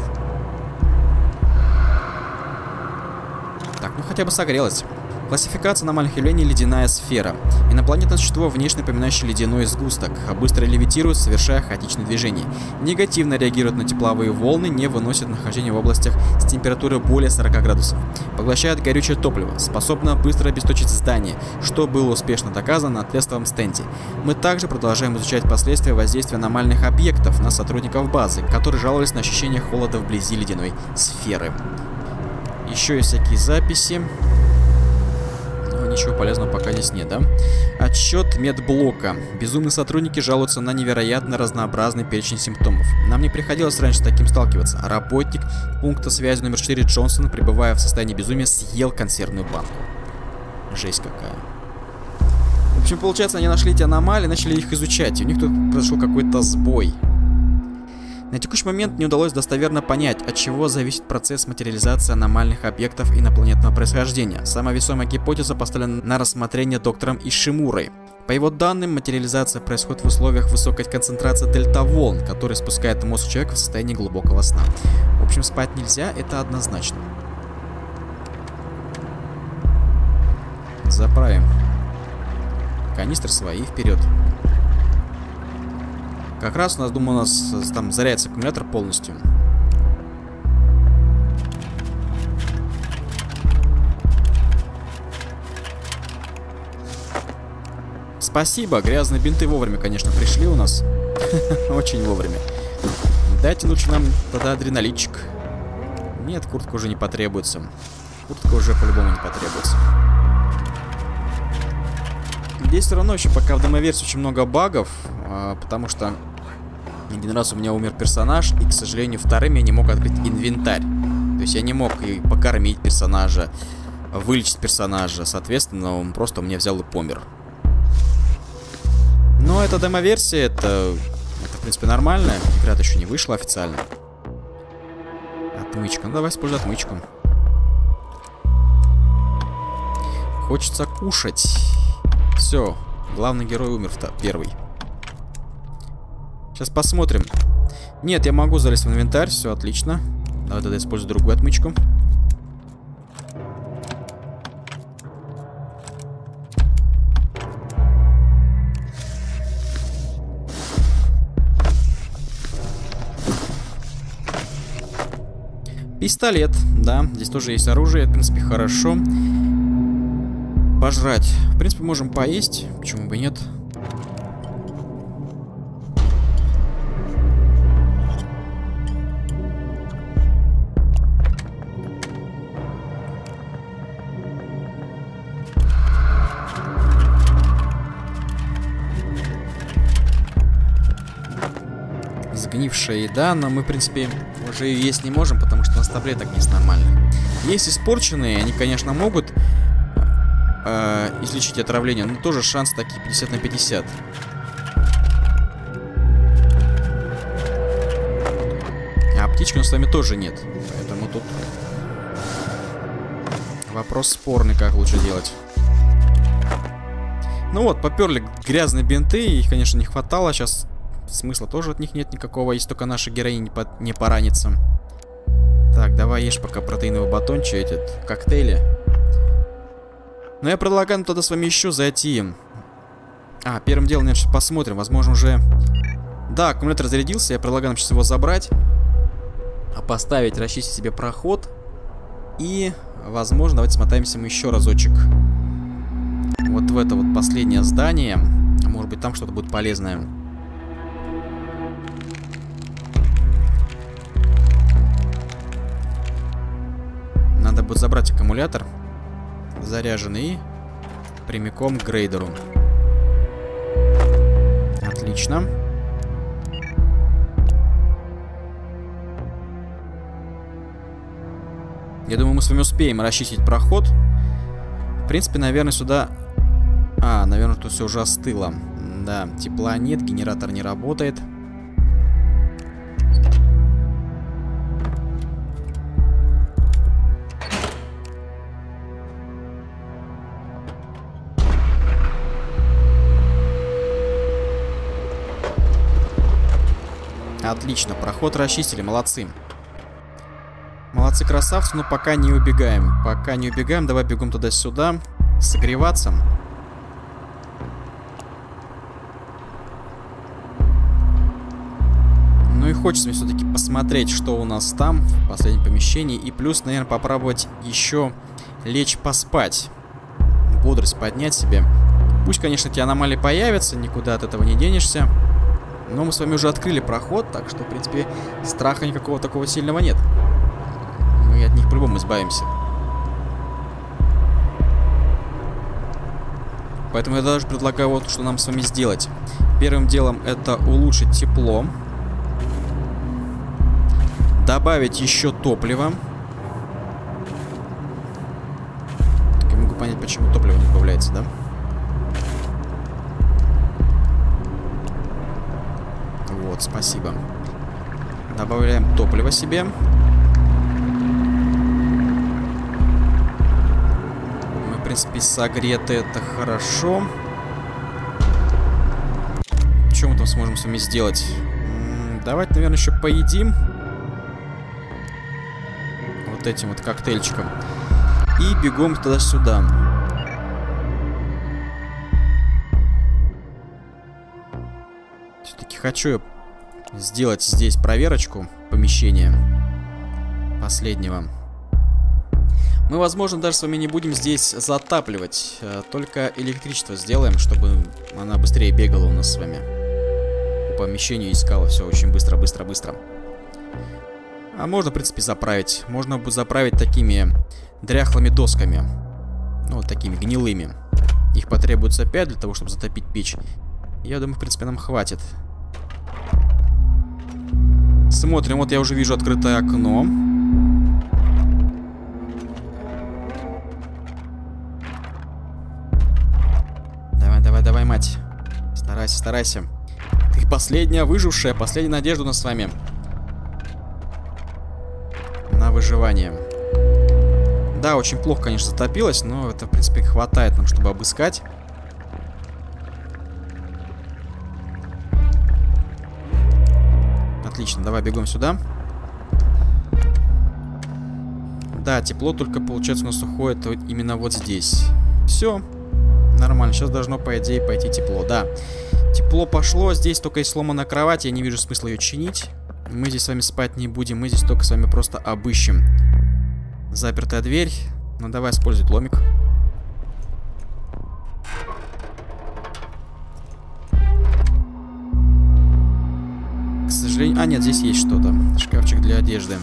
Так, ну хотя бы согрелась. Классификация аномальных явлений. Ледяная сфера. Инопланетное существо, внешне напоминающее ледяной сгусток. Быстро левитирует, совершая хаотичные движения. Негативно реагирует на тепловые волны, не выносит нахождение в областях с температурой более сорока градусов. Поглощает горючее топливо. Способна быстро обесточить здание, что было успешно доказано на тестовом стенде. Мы также продолжаем изучать последствия воздействия аномальных объектов на сотрудников базы, которые жаловались на ощущение холода вблизи ледяной сферы. Еще есть всякие записи. Но ничего полезного пока здесь нет, да? Отчет медблока. Безумные сотрудники жалуются на невероятно разнообразный перечень симптомов. Нам не приходилось раньше с таким сталкиваться. Работник пункта связи номер четыре Джонсон, пребывая в состоянии безумия, съел консервную банку. Жесть какая. В общем, получается, они нашли эти аномалии, начали их изучать. И у них тут произошел какой-то сбой. На текущий момент не удалось достоверно понять, от чего зависит процесс материализации аномальных объектов инопланетного происхождения. Самая весомая гипотеза поставлена на рассмотрение доктором Ишимурой. По его данным, материализация происходит в условиях высокой концентрации дельта-волн, которые спускает мозг человека в состоянии глубокого сна. В общем, спать нельзя, это однозначно. Заправим. Канистры свои, вперед. Как раз у нас, думаю, у нас там заряется аккумулятор полностью. Спасибо, грязные бинты вовремя, конечно, пришли у нас. Очень вовремя. Дайте лучше нам тогда адреналинчик. Нет, куртка уже не потребуется. Куртка уже по-любому не потребуется. Здесь все равно еще пока в демоверсии очень много багов, потому что один раз у меня умер персонаж, и, к сожалению, вторым я не мог открыть инвентарь. То есть я не мог и покормить персонажа, вылечить персонажа. Соответственно, он просто у меня взял и помер. Но это демо-версия, это, это, в принципе, нормально. Игра еще не вышла официально. Отмычка. Ну, давай используем отмычку. Хочется кушать. Все, главный герой умер, первый. Сейчас посмотрим. Нет, я могу залезть в инвентарь, все отлично. Давай тогда использую другую отмычку. Пистолет, да, здесь тоже есть оружие, в принципе, хорошо. Пожрать. В принципе, можем поесть, почему бы нет. сгнившая еда, но мы, в принципе, уже ее есть не можем, потому что у нас таблеток есть нормально. Есть испорченные, они, конечно, могут э, излечить отравление, но тоже шанс такие пятьдесят на пятьдесят. А птички у нас с вами тоже нет, поэтому тут вопрос спорный, как лучше делать. Ну вот, поперли грязные бинты, их, конечно, не хватало, сейчас смысла тоже от них нет никакого, если только наша героиня не, под... не поранится. Так, давай ешь пока протеиновый батончик, этот, коктейли. Но я предлагаю тогда с вами еще зайти. А, первым делом, значит, посмотрим, возможно, уже... Да, аккумулятор зарядился, я предлагаю нам сейчас его забрать, поставить, расчистить себе проход. И, возможно, давайте смотаемся мы еще разочек вот в это вот последнее здание. Может быть, там что-то будет полезное. Надо будет забрать аккумулятор заряженный прямиком к грейдеру. Отлично. Я думаю, мы с вами успеем расчистить проход. В принципе, наверное, сюда... А, наверное, тут все уже остыло. Да, тепла нет, генератор не работает. Отлично, проход расчистили, молодцы. Молодцы, красавцы, но пока не убегаем. Пока не убегаем, давай бегом туда-сюда. Согреваться. Ну и хочется мне все-таки посмотреть, что у нас там, в последнем помещении. И плюс, наверное, попробовать еще лечь поспать. Бодрость поднять себе. Пусть, конечно, эти аномалии появятся, никуда от этого не денешься. Но мы с вами уже открыли проход, так что, в принципе, страха никакого такого сильного нет. Мы от них по-любому избавимся. Поэтому я даже предлагаю вот что нам с вами сделать. Первым делом это улучшить тепло. Добавить еще топливо. Так я могу понять, почему топливо не добавляется, да? Вот, спасибо. Добавляем топливо себе. Мы, в принципе, согреты, это хорошо. Что мы там сможем с вами сделать? М-м, давайте, наверное, еще поедим. Вот этим вот коктейльчиком. И бегом туда-сюда. Все-таки хочу я сделать здесь проверочку помещения последнего. Мы, возможно, даже с вами не будем здесь затапливать. Только электричество сделаем, чтобы она быстрее бегала у нас с вами. По помещению искала все очень быстро, быстро, быстро. А можно, в принципе, заправить. Можно заправить такими дряхлыми досками. Ну, вот такими гнилыми. Их потребуется пять для того, чтобы затопить печь. Я думаю, в принципе, нам хватит. Смотрим, вот я уже вижу открытое окно. Давай, давай, давай, мать. Старайся, старайся. Ты последняя выжившая, последняя надежда у нас с вами на выживание. Да, очень плохо, конечно, затопилось, но это, в принципе, хватает нам, чтобы обыскать. Отлично, давай бегом сюда. Да, тепло только, получается, у нас уходит именно вот здесь. Все, нормально, сейчас должно, по идее, пойти тепло. Да, тепло пошло, здесь только есть сломанная кровать, я не вижу смысла ее чинить. Мы здесь с вами спать не будем, мы здесь только с вами просто обыщем. Запертая дверь, ну давай использовать ломик. К сожалению... А, нет, здесь есть что-то. Шкафчик для одежды.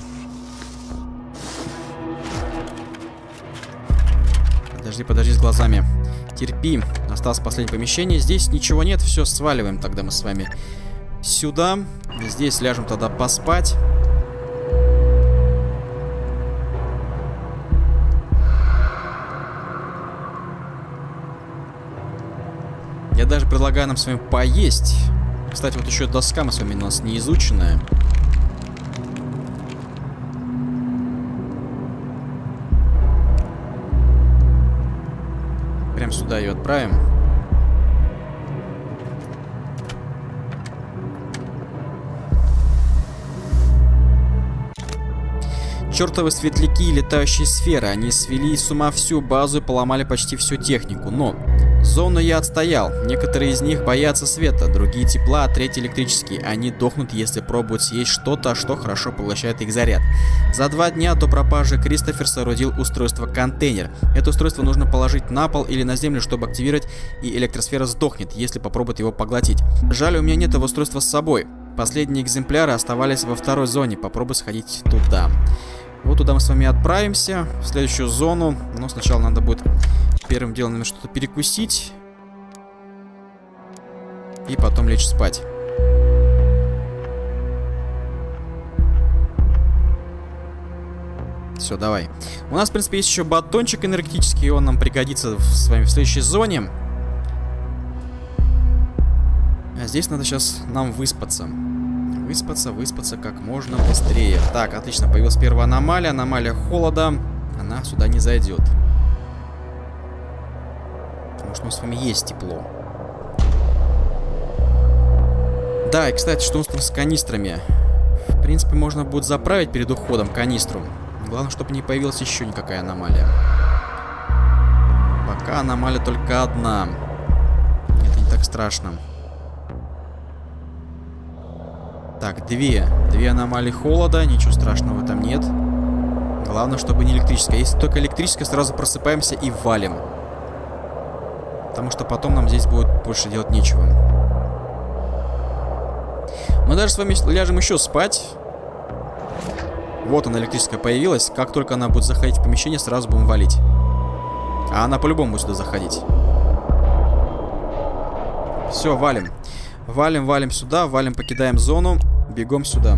Подожди, подожди с глазами. Терпи. Осталось последнее помещение. Здесь ничего нет. Все, сваливаем тогда мы с вами. сюда. Здесь ляжем тогда поспать. Я даже предлагаю нам с вами поесть. Кстати, вот еще доска мы с вами у нас не изученная. Прям сюда ее отправим. Чертовы светляки и летающие сферы. Они свели с ума всю базу и поломали почти всю технику. Но зону я отстоял. Некоторые из них боятся света, другие тепла, а третьи электрические. Они дохнут, если пробуют съесть что-то, что хорошо поглощает их заряд. За два дня до пропажи Кристофер соорудил устройство-контейнер. Это устройство нужно положить на пол или на землю, чтобы активировать, и электросфера сдохнет, если попробует его поглотить. Жаль, у меня нет этого устройства с собой. Последние экземпляры оставались во второй зоне. Попробуй сходить туда. Вот туда мы с вами отправимся, в следующую зону. Но сначала надо будет первым делом что-то перекусить. И потом лечь спать. Все, давай. У нас, в принципе, есть еще батончик энергетический. Он нам пригодится с вами в следующей зоне. А здесь надо сейчас нам выспаться. Выспаться, выспаться как можно быстрее. Так, отлично, появилась первая аномалия. Аномалия холода. Она сюда не зайдет. Потому что у нас с вами есть тепло. Да, и, кстати, что у нас там с канистрами? В принципе, можно будет заправить перед уходом канистру. Главное, чтобы не появилась еще никакая аномалия. Пока аномалия только одна. Это не так страшно. Так, две. Две аномалии холода. Ничего страшного там нет. Главное, чтобы не электрическая. Если только электрическая, сразу просыпаемся и валим. Потому что потом нам здесь будет больше делать нечего. Мы даже с вами ляжем еще спать. Вот она, электрическая, появилась. Как только она будет заходить в помещение, сразу будем валить. А она по-любому будет сюда заходить. Все, валим. Валим, валим сюда, валим, покидаем зону. Бегом сюда.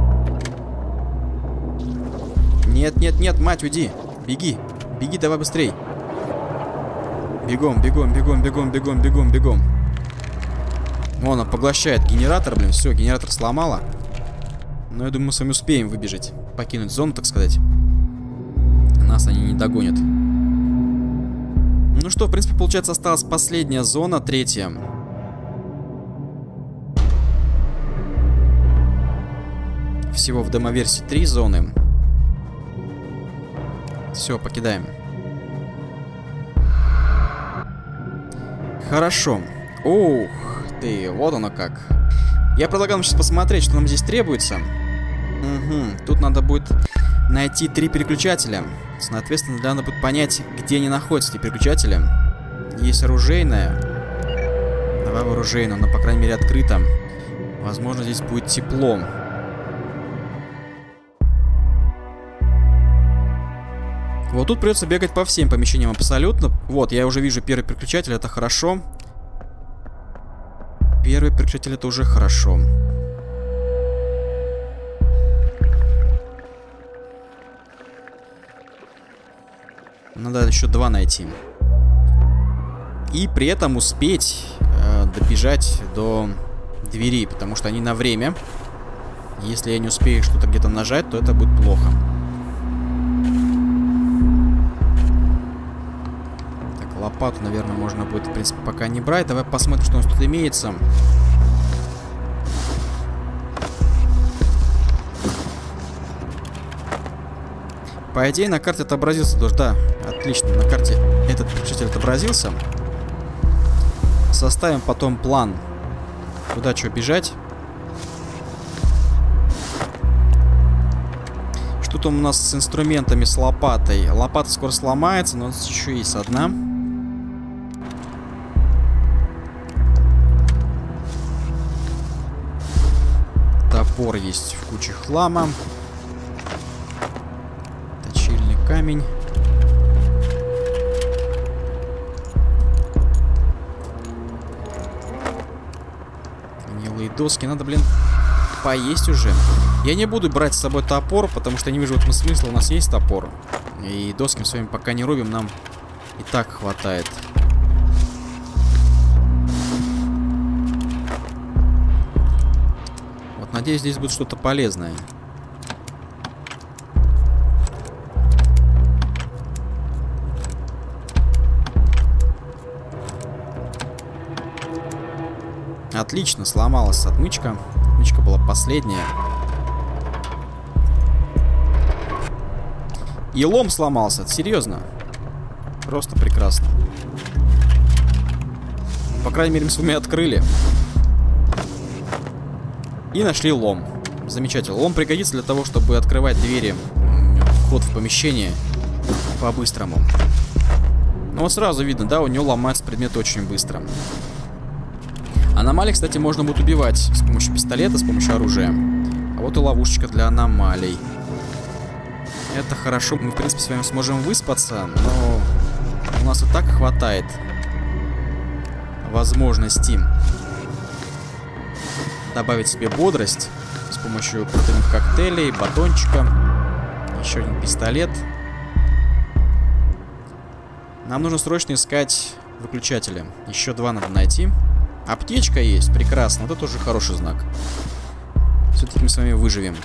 Нет, нет, нет, мать, уйди. Беги, беги, давай быстрей. Бегом, бегом, бегом, бегом, бегом, бегом, бегом. Вон, он поглощает генератор, блин. Все, генератор сломала. Но я думаю, мы с вами успеем выбежать. Покинуть зону, так сказать. Нас они не догонят. Ну что, в принципе, получается, осталась последняя зона, третья. Всего в демоверсии три зоны. Все, покидаем. Хорошо. Ух ты, вот оно как. Я предлагаю сейчас посмотреть, что нам здесь требуется. Угу. Тут надо будет найти три переключателя. Соответственно, надо будет понять, где они находятся, эти переключатели. Есть оружейная. Давай в оружейную, но, по крайней мере, открыто. Возможно, здесь будет тепло. Вот тут придется бегать по всем помещениям абсолютно. Вот, я уже вижу первый переключатель, это хорошо. Первый переключатель, это уже хорошо. Надо еще два найти. И при этом успеть э, добежать до двери, потому что они на время. Если я не успею что-то где-то нажать, то это будет плохо. Лопату, наверное, можно будет, в принципе, пока не брать. Давай посмотрим, что у нас тут имеется. По идее, на карте отобразился тоже. Да, отлично. На карте этот переключатель отобразился. Составим потом план. Куда что бежать. Что там у нас с инструментами, с лопатой? Лопата скоро сломается, но у нас еще есть одна. Топор есть в куче хлама. Точильный камень. Гнилые доски. Надо, блин, поесть уже. Я не буду брать с собой топор, потому что я не вижу в этом смысла. У нас есть топор. И доски мы с вами пока не рубим, нам и так хватает. Вот, надеюсь, здесь будет что-то полезное. Отлично, сломалась отмычка. Отмычка была последняя. И лом сломался, серьезно. Просто прекрасно. По крайней мере, мы с вами открыли. И нашли лом. Замечательно. Лом пригодится для того, чтобы открывать двери, вход в помещение по-быстрому. Ну вот сразу видно, да, у него ломается предмет очень быстро. Аномалии, кстати, можно будет убивать с помощью пистолета, с помощью оружия. А вот и ловушечка для аномалий. Это хорошо. Мы, в принципе, с вами сможем выспаться, но у нас и так хватает возможности добавить себе бодрость с помощью протеиновых коктейлей, батончика, еще один пистолет. Нам нужно срочно искать выключатели. Еще два надо найти. Аптечка есть, прекрасно. Вот это тоже хороший знак. Все-таки мы с вами выживем.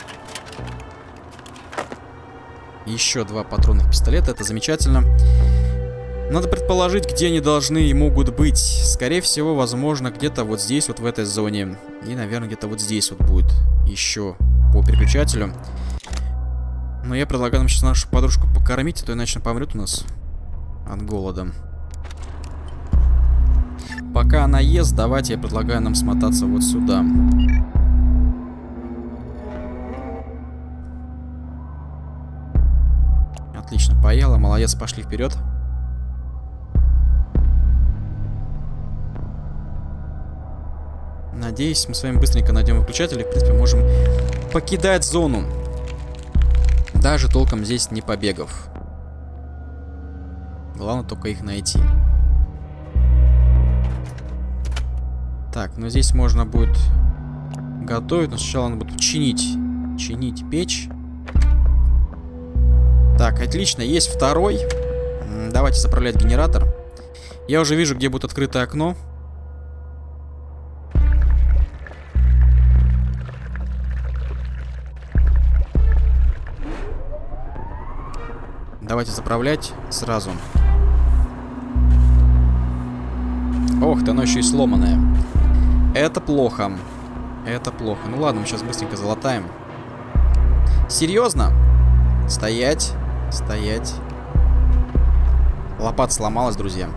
Еще два патронных пистолета, это замечательно. Надо предположить, где они должны и могут быть. Скорее всего, возможно, где-то вот здесь, вот в этой зоне. И, наверное, где-то вот здесь вот будет еще по переключателю. Но я предлагаю нам сейчас нашу подружку покормить, а то иначе она помрет у нас от голода. Пока она ест, давайте я предлагаю нам смотаться вот сюда. Отлично, поела, молодец, пошли вперед. Надеюсь, мы с вами быстренько найдем выключатели. В принципе, можем покидать зону. Даже толком здесь не побегав. Главное только их найти. Так, ну здесь можно будет готовить, но сначала надо будет чинить. Чинить печь. Так, отлично, есть второй. Давайте заправлять генератор. Я уже вижу, где будет открытое окно. Давайте заправлять сразу. Ох ты, оно еще и сломанное. Это плохо. Это плохо. Ну ладно, мы сейчас быстренько залатаем. Серьезно? Стоять. Стоять. Лопата сломалась, друзья.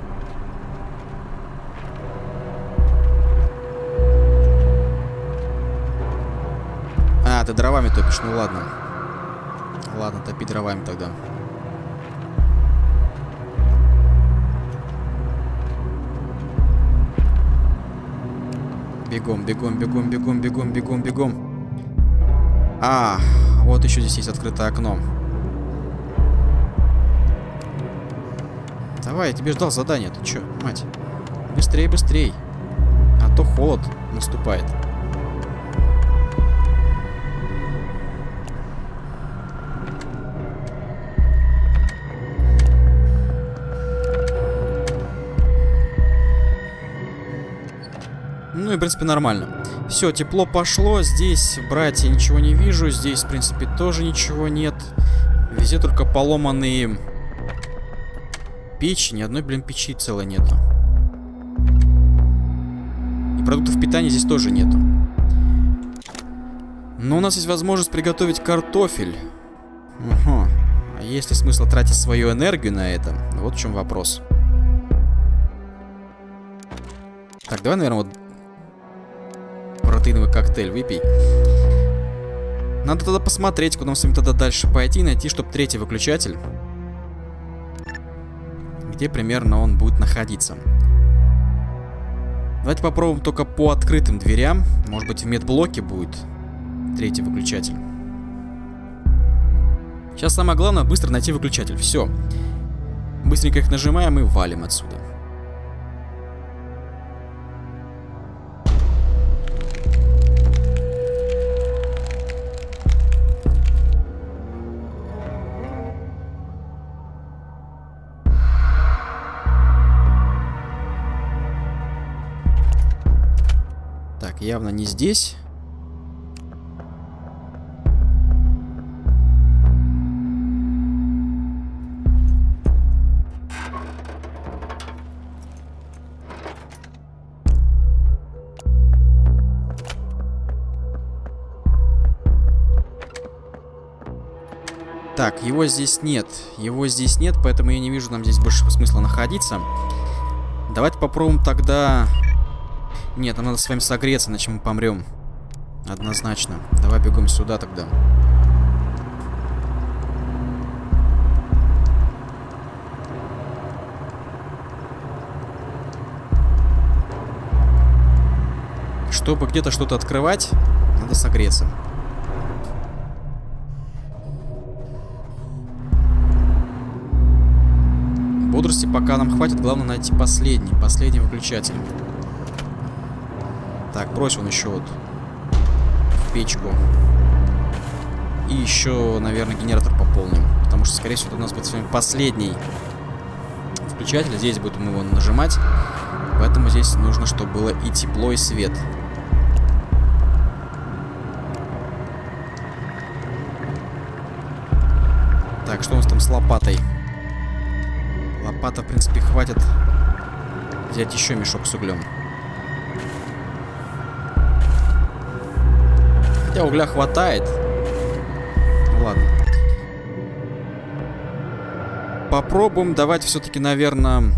А, ты дровами топишь. Ну ладно. Ладно, топи дровами тогда. Бегом, бегом, бегом, бегом, бегом, бегом, бегом. А, вот еще здесь есть открытое окно. Давай, я тебе ждал задания. Ты че, мать? Быстрей, быстрей. А то холод наступает. Ну и, в принципе, нормально. Все, тепло пошло. Здесь брать я ничего не вижу. Здесь, в принципе, тоже ничего нет. Везде только поломанные печи. Ни одной, блин, печи целой нету. И продуктов питания здесь тоже нету. Но у нас есть возможность приготовить картофель. Угу. А есть ли смысл тратить свою энергию на это? Вот в чем вопрос. Так, давай, наверное, вот протеиновый коктейль выпей. Надо тогда посмотреть, куда нам с вами тогда дальше пойти, найти, чтобы третий выключатель. Где примерно он будет находиться. Давайте попробуем только по открытым дверям. Может быть, в медблоке будет третий выключатель. Сейчас самое главное быстро найти выключатель. Все. Быстренько их нажимаем и валим отсюда. Так, явно не здесь. Так, его здесь нет. Его здесь нет, поэтому я не вижу нам здесь больше смысла находиться. Давайте попробуем тогда... Нет, нам надо с вами согреться, иначе мы помрем. Однозначно. Давай бегом сюда тогда. Чтобы где-то что-то открывать, надо согреться. Бодрости пока нам хватит, главное найти последний, последний выключатель. Так, брось он еще вот в печку. И еще, наверное, генератор пополним. Потому что, скорее всего, это у нас будет с вами последний выключатель. Здесь будем его нажимать. Поэтому здесь нужно, чтобы было и тепло, и свет. Так, что у нас там с лопатой? Лопата, в принципе, хватит взять еще мешок с углем. Хотя угля хватает. Ну ладно. Попробуем давать все-таки, наверное,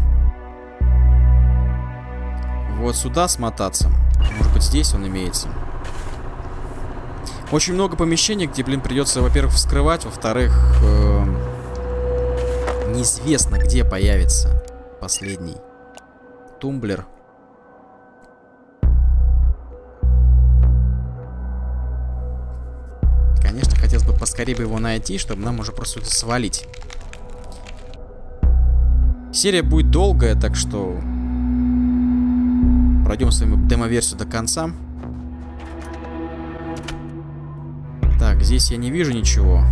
вот сюда смотаться. Может быть, здесь он имеется. Очень много помещений, где, блин, придется, во-первых, вскрывать, во-вторых, э неизвестно, где появится последний тумблер. Конечно, хотелось бы поскорее бы его найти, чтобы нам уже просто это свалить. Серия будет долгая, так что пройдем с вами демо-версию до конца. Так, здесь я не вижу ничего.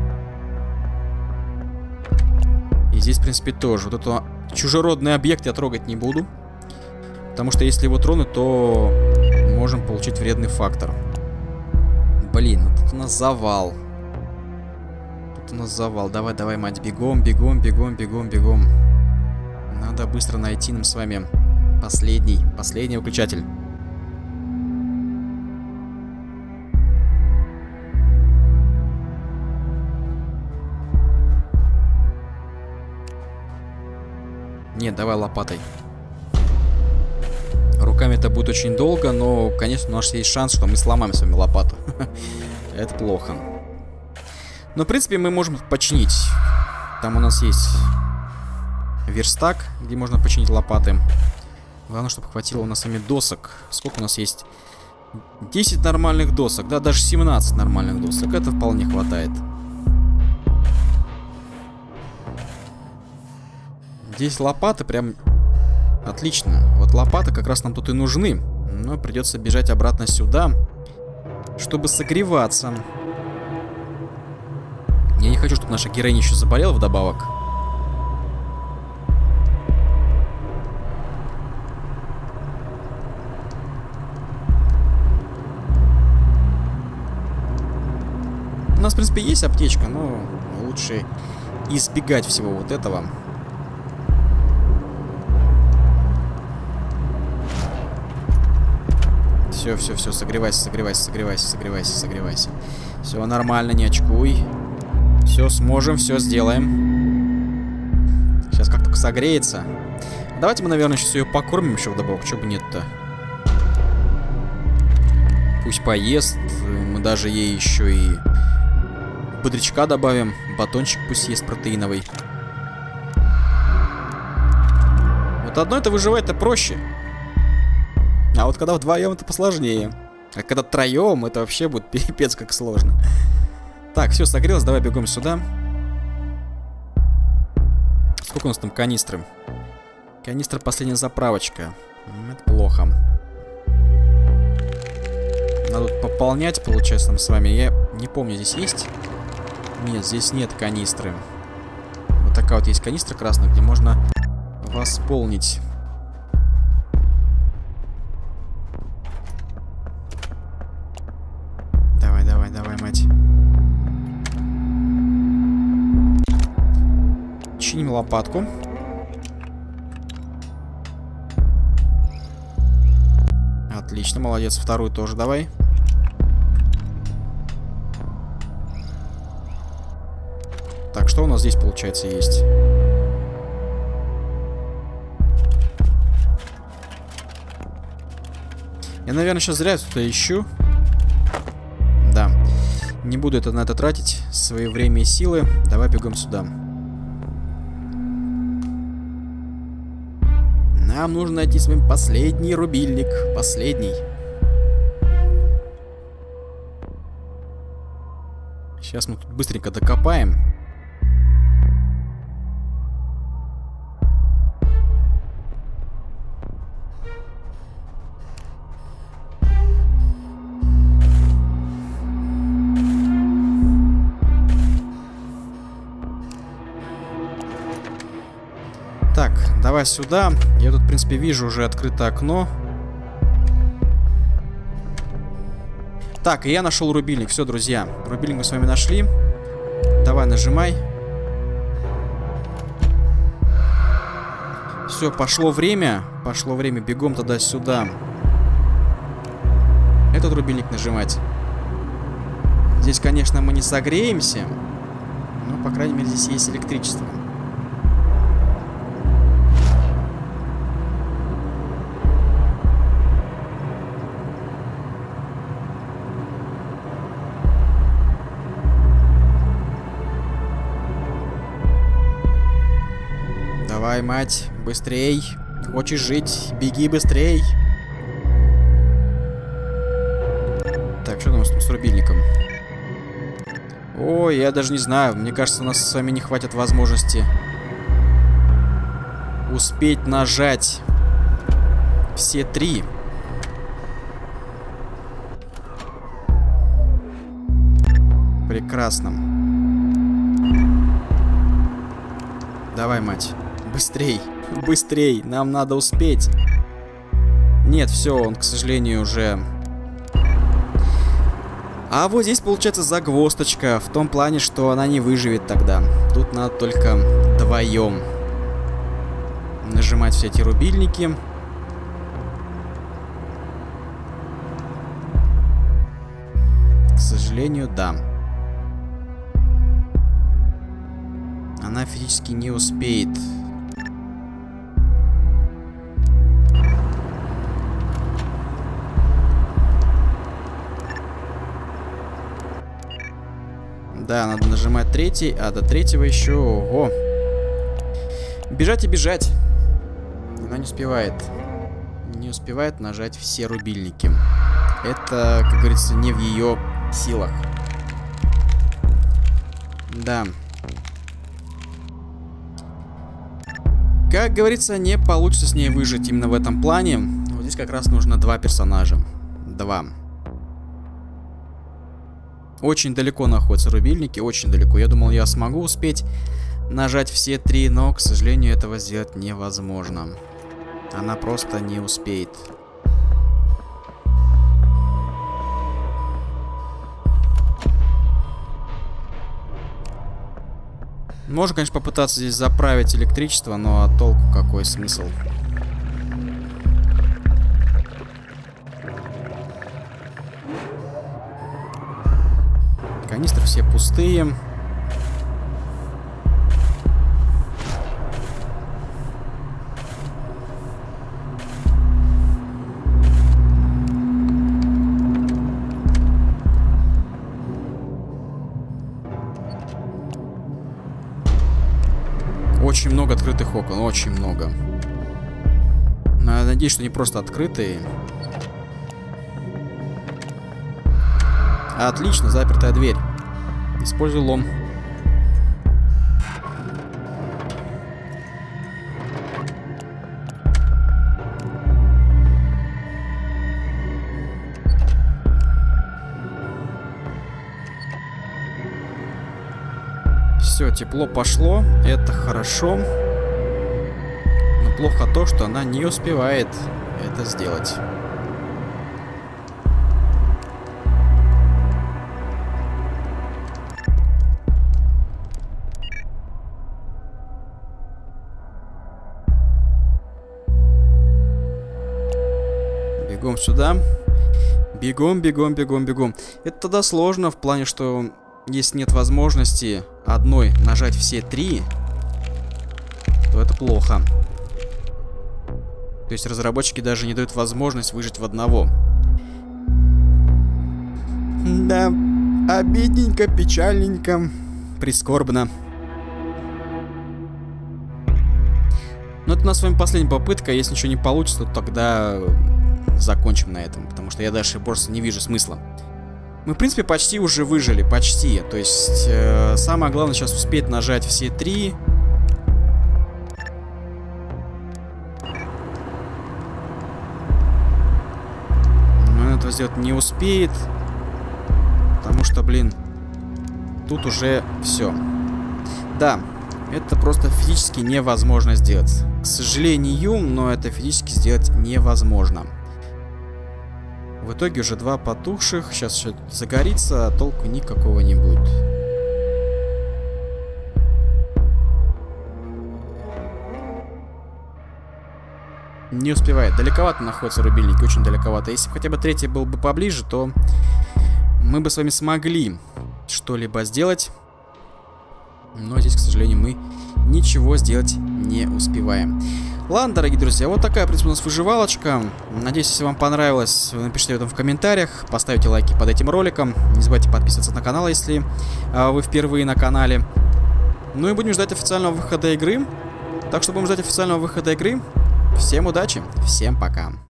И здесь, в принципе, тоже. Вот этот чужеродный объект я трогать не буду. Потому что если его тронуть, то можем получить вредный фактор. Блин, ну тут у нас завал. Тут у нас завал. Давай, давай, мать, бегом, бегом, бегом, бегом, бегом. Надо быстро найти нам с вами последний, последний выключатель. Нет, давай лопатой. Руками это будет очень долго, но, конечно, у нас есть шанс, что мы сломаем с вами лопату. Это плохо. Но, в принципе, мы можем починить. Там у нас есть верстак, где можно починить лопаты. Главное, чтобы хватило у нас с вами досок. Сколько у нас есть? десять нормальных досок, да, даже семнадцать нормальных досок. Это вполне хватает. Здесь лопаты прям отлично. Вот лопаты как раз нам тут и нужны. Но придется бежать обратно сюда, чтобы согреваться. Я не хочу, чтобы наша героиня еще заболела вдобавок. У нас, в принципе, есть аптечка, но лучше избегать всего вот этого. Все, все, все, согревайся, согревайся, согревайся, согревайся, согревайся. Все нормально, не очкуй. Все, сможем, все сделаем. Сейчас как только согреется. Давайте мы, наверное, сейчас ее покормим еще вдобавок, чего бы нет-то. Пусть поест. Мы даже ей еще и бодрячка добавим. Батончик пусть ест протеиновый. Вот одно-то выживать-то проще. А вот когда вдвоем, это посложнее. А когда троем, это вообще будет пипец как сложно. Так, все, согрелось, давай бегом сюда. Сколько у нас там канистры? Канистра последняя заправочка. Это плохо. Надо тут пополнять, получается, нам с вами. Я не помню, здесь есть? Нет, здесь нет канистры. Вот такая вот есть канистра красная, где можно восполнить. возьмем лопатку. Отлично, молодец. Вторую тоже давай. Так, что у нас здесь, получается, есть? Я, наверное, сейчас зря что-то ищу. Да. Не буду это на это тратить. Свои время и силы. Давай бегом сюда. Нам нужно найти с вами последний рубильник. Последний. Сейчас мы тут быстренько докопаем. Так, давай сюда. Я тут, в принципе, вижу уже открытое окно. Так, и я нашел рубильник. Все, друзья. Рубильник мы с вами нашли. Давай, нажимай. Все, пошло время. Пошло время. Бегом тогда сюда. Этот рубильник нажимать. Здесь, конечно, мы не согреемся. Но, по крайней мере, здесь есть электричество. Давай, мать, быстрей. Хочешь жить? Беги быстрей. Так, что у нас там с рубильником? Ой, я даже не знаю. Мне кажется, у нас с вами не хватит возможности успеть нажать все три. Прекрасно. Давай, мать. Быстрей, быстрей, нам надо успеть. Нет, все, он, к сожалению, уже... А вот здесь получается загвоздочка. В том плане, что она не выживет тогда. Тут надо только вдвоем нажимать все эти рубильники. К сожалению, да. Она физически не успеет. Да, надо нажимать третий, а до третьего еще... Ого! Бежать и бежать. Она не успевает. Не успевает нажать все рубильники. Это, как говорится, не в ее силах. Да. Как говорится, не получится с ней выжить именно в этом плане. Вот здесь как раз нужно два персонажа. Два. Очень далеко находятся рубильники, очень далеко. Я думал, я смогу успеть нажать все три, но, к сожалению, этого сделать невозможно. Она просто не успеет. Можно, конечно, попытаться здесь заправить электричество, но а толку какой смысл? Канистры все пустые. Очень много открытых окон, очень много. Но я надеюсь, что не просто открытые. Отлично, запертая дверь. Используй лом. Все, тепло пошло. Это хорошо. Но плохо то, что она не успевает это сделать. Бегом сюда. Бегом, бегом, бегом, бегом. Это тогда сложно в плане, что если нет возможности одной нажать все три, то это плохо. То есть разработчики даже не дают возможность выжить в одного. Да, обидненько, печальненько, прискорбно. Но это у нас с вами последняя попытка. Если ничего не получится, то тогда закончим на этом. Потому что я дальше просто не вижу смысла. Мы, в принципе, почти уже выжили. Почти. То есть, э, самое главное сейчас успеть нажать все три. Но этого сделать не успеет. Потому что, блин, тут уже все. Да, это просто физически невозможно сделать. К сожалению, но это физически сделать невозможно. В итоге уже два потухших. Сейчас все загорится, а толку никакого не будет. Не успевает. Далековато находятся рубильники, очень далековато. Если бы хотя бы третий был бы поближе, то мы бы с вами смогли что-либо сделать. Но здесь, к сожалению, мы ничего сделать не успеваем. Ладно, дорогие друзья, вот такая, в принципе, у нас выживалочка. Надеюсь, если вам понравилось, вы напишите об этом в комментариях. Поставьте лайки под этим роликом. Не забывайте подписываться на канал, если а, вы впервые на канале. Ну и будем ждать официального выхода игры. Так что будем ждать официального выхода игры. Всем удачи, всем пока.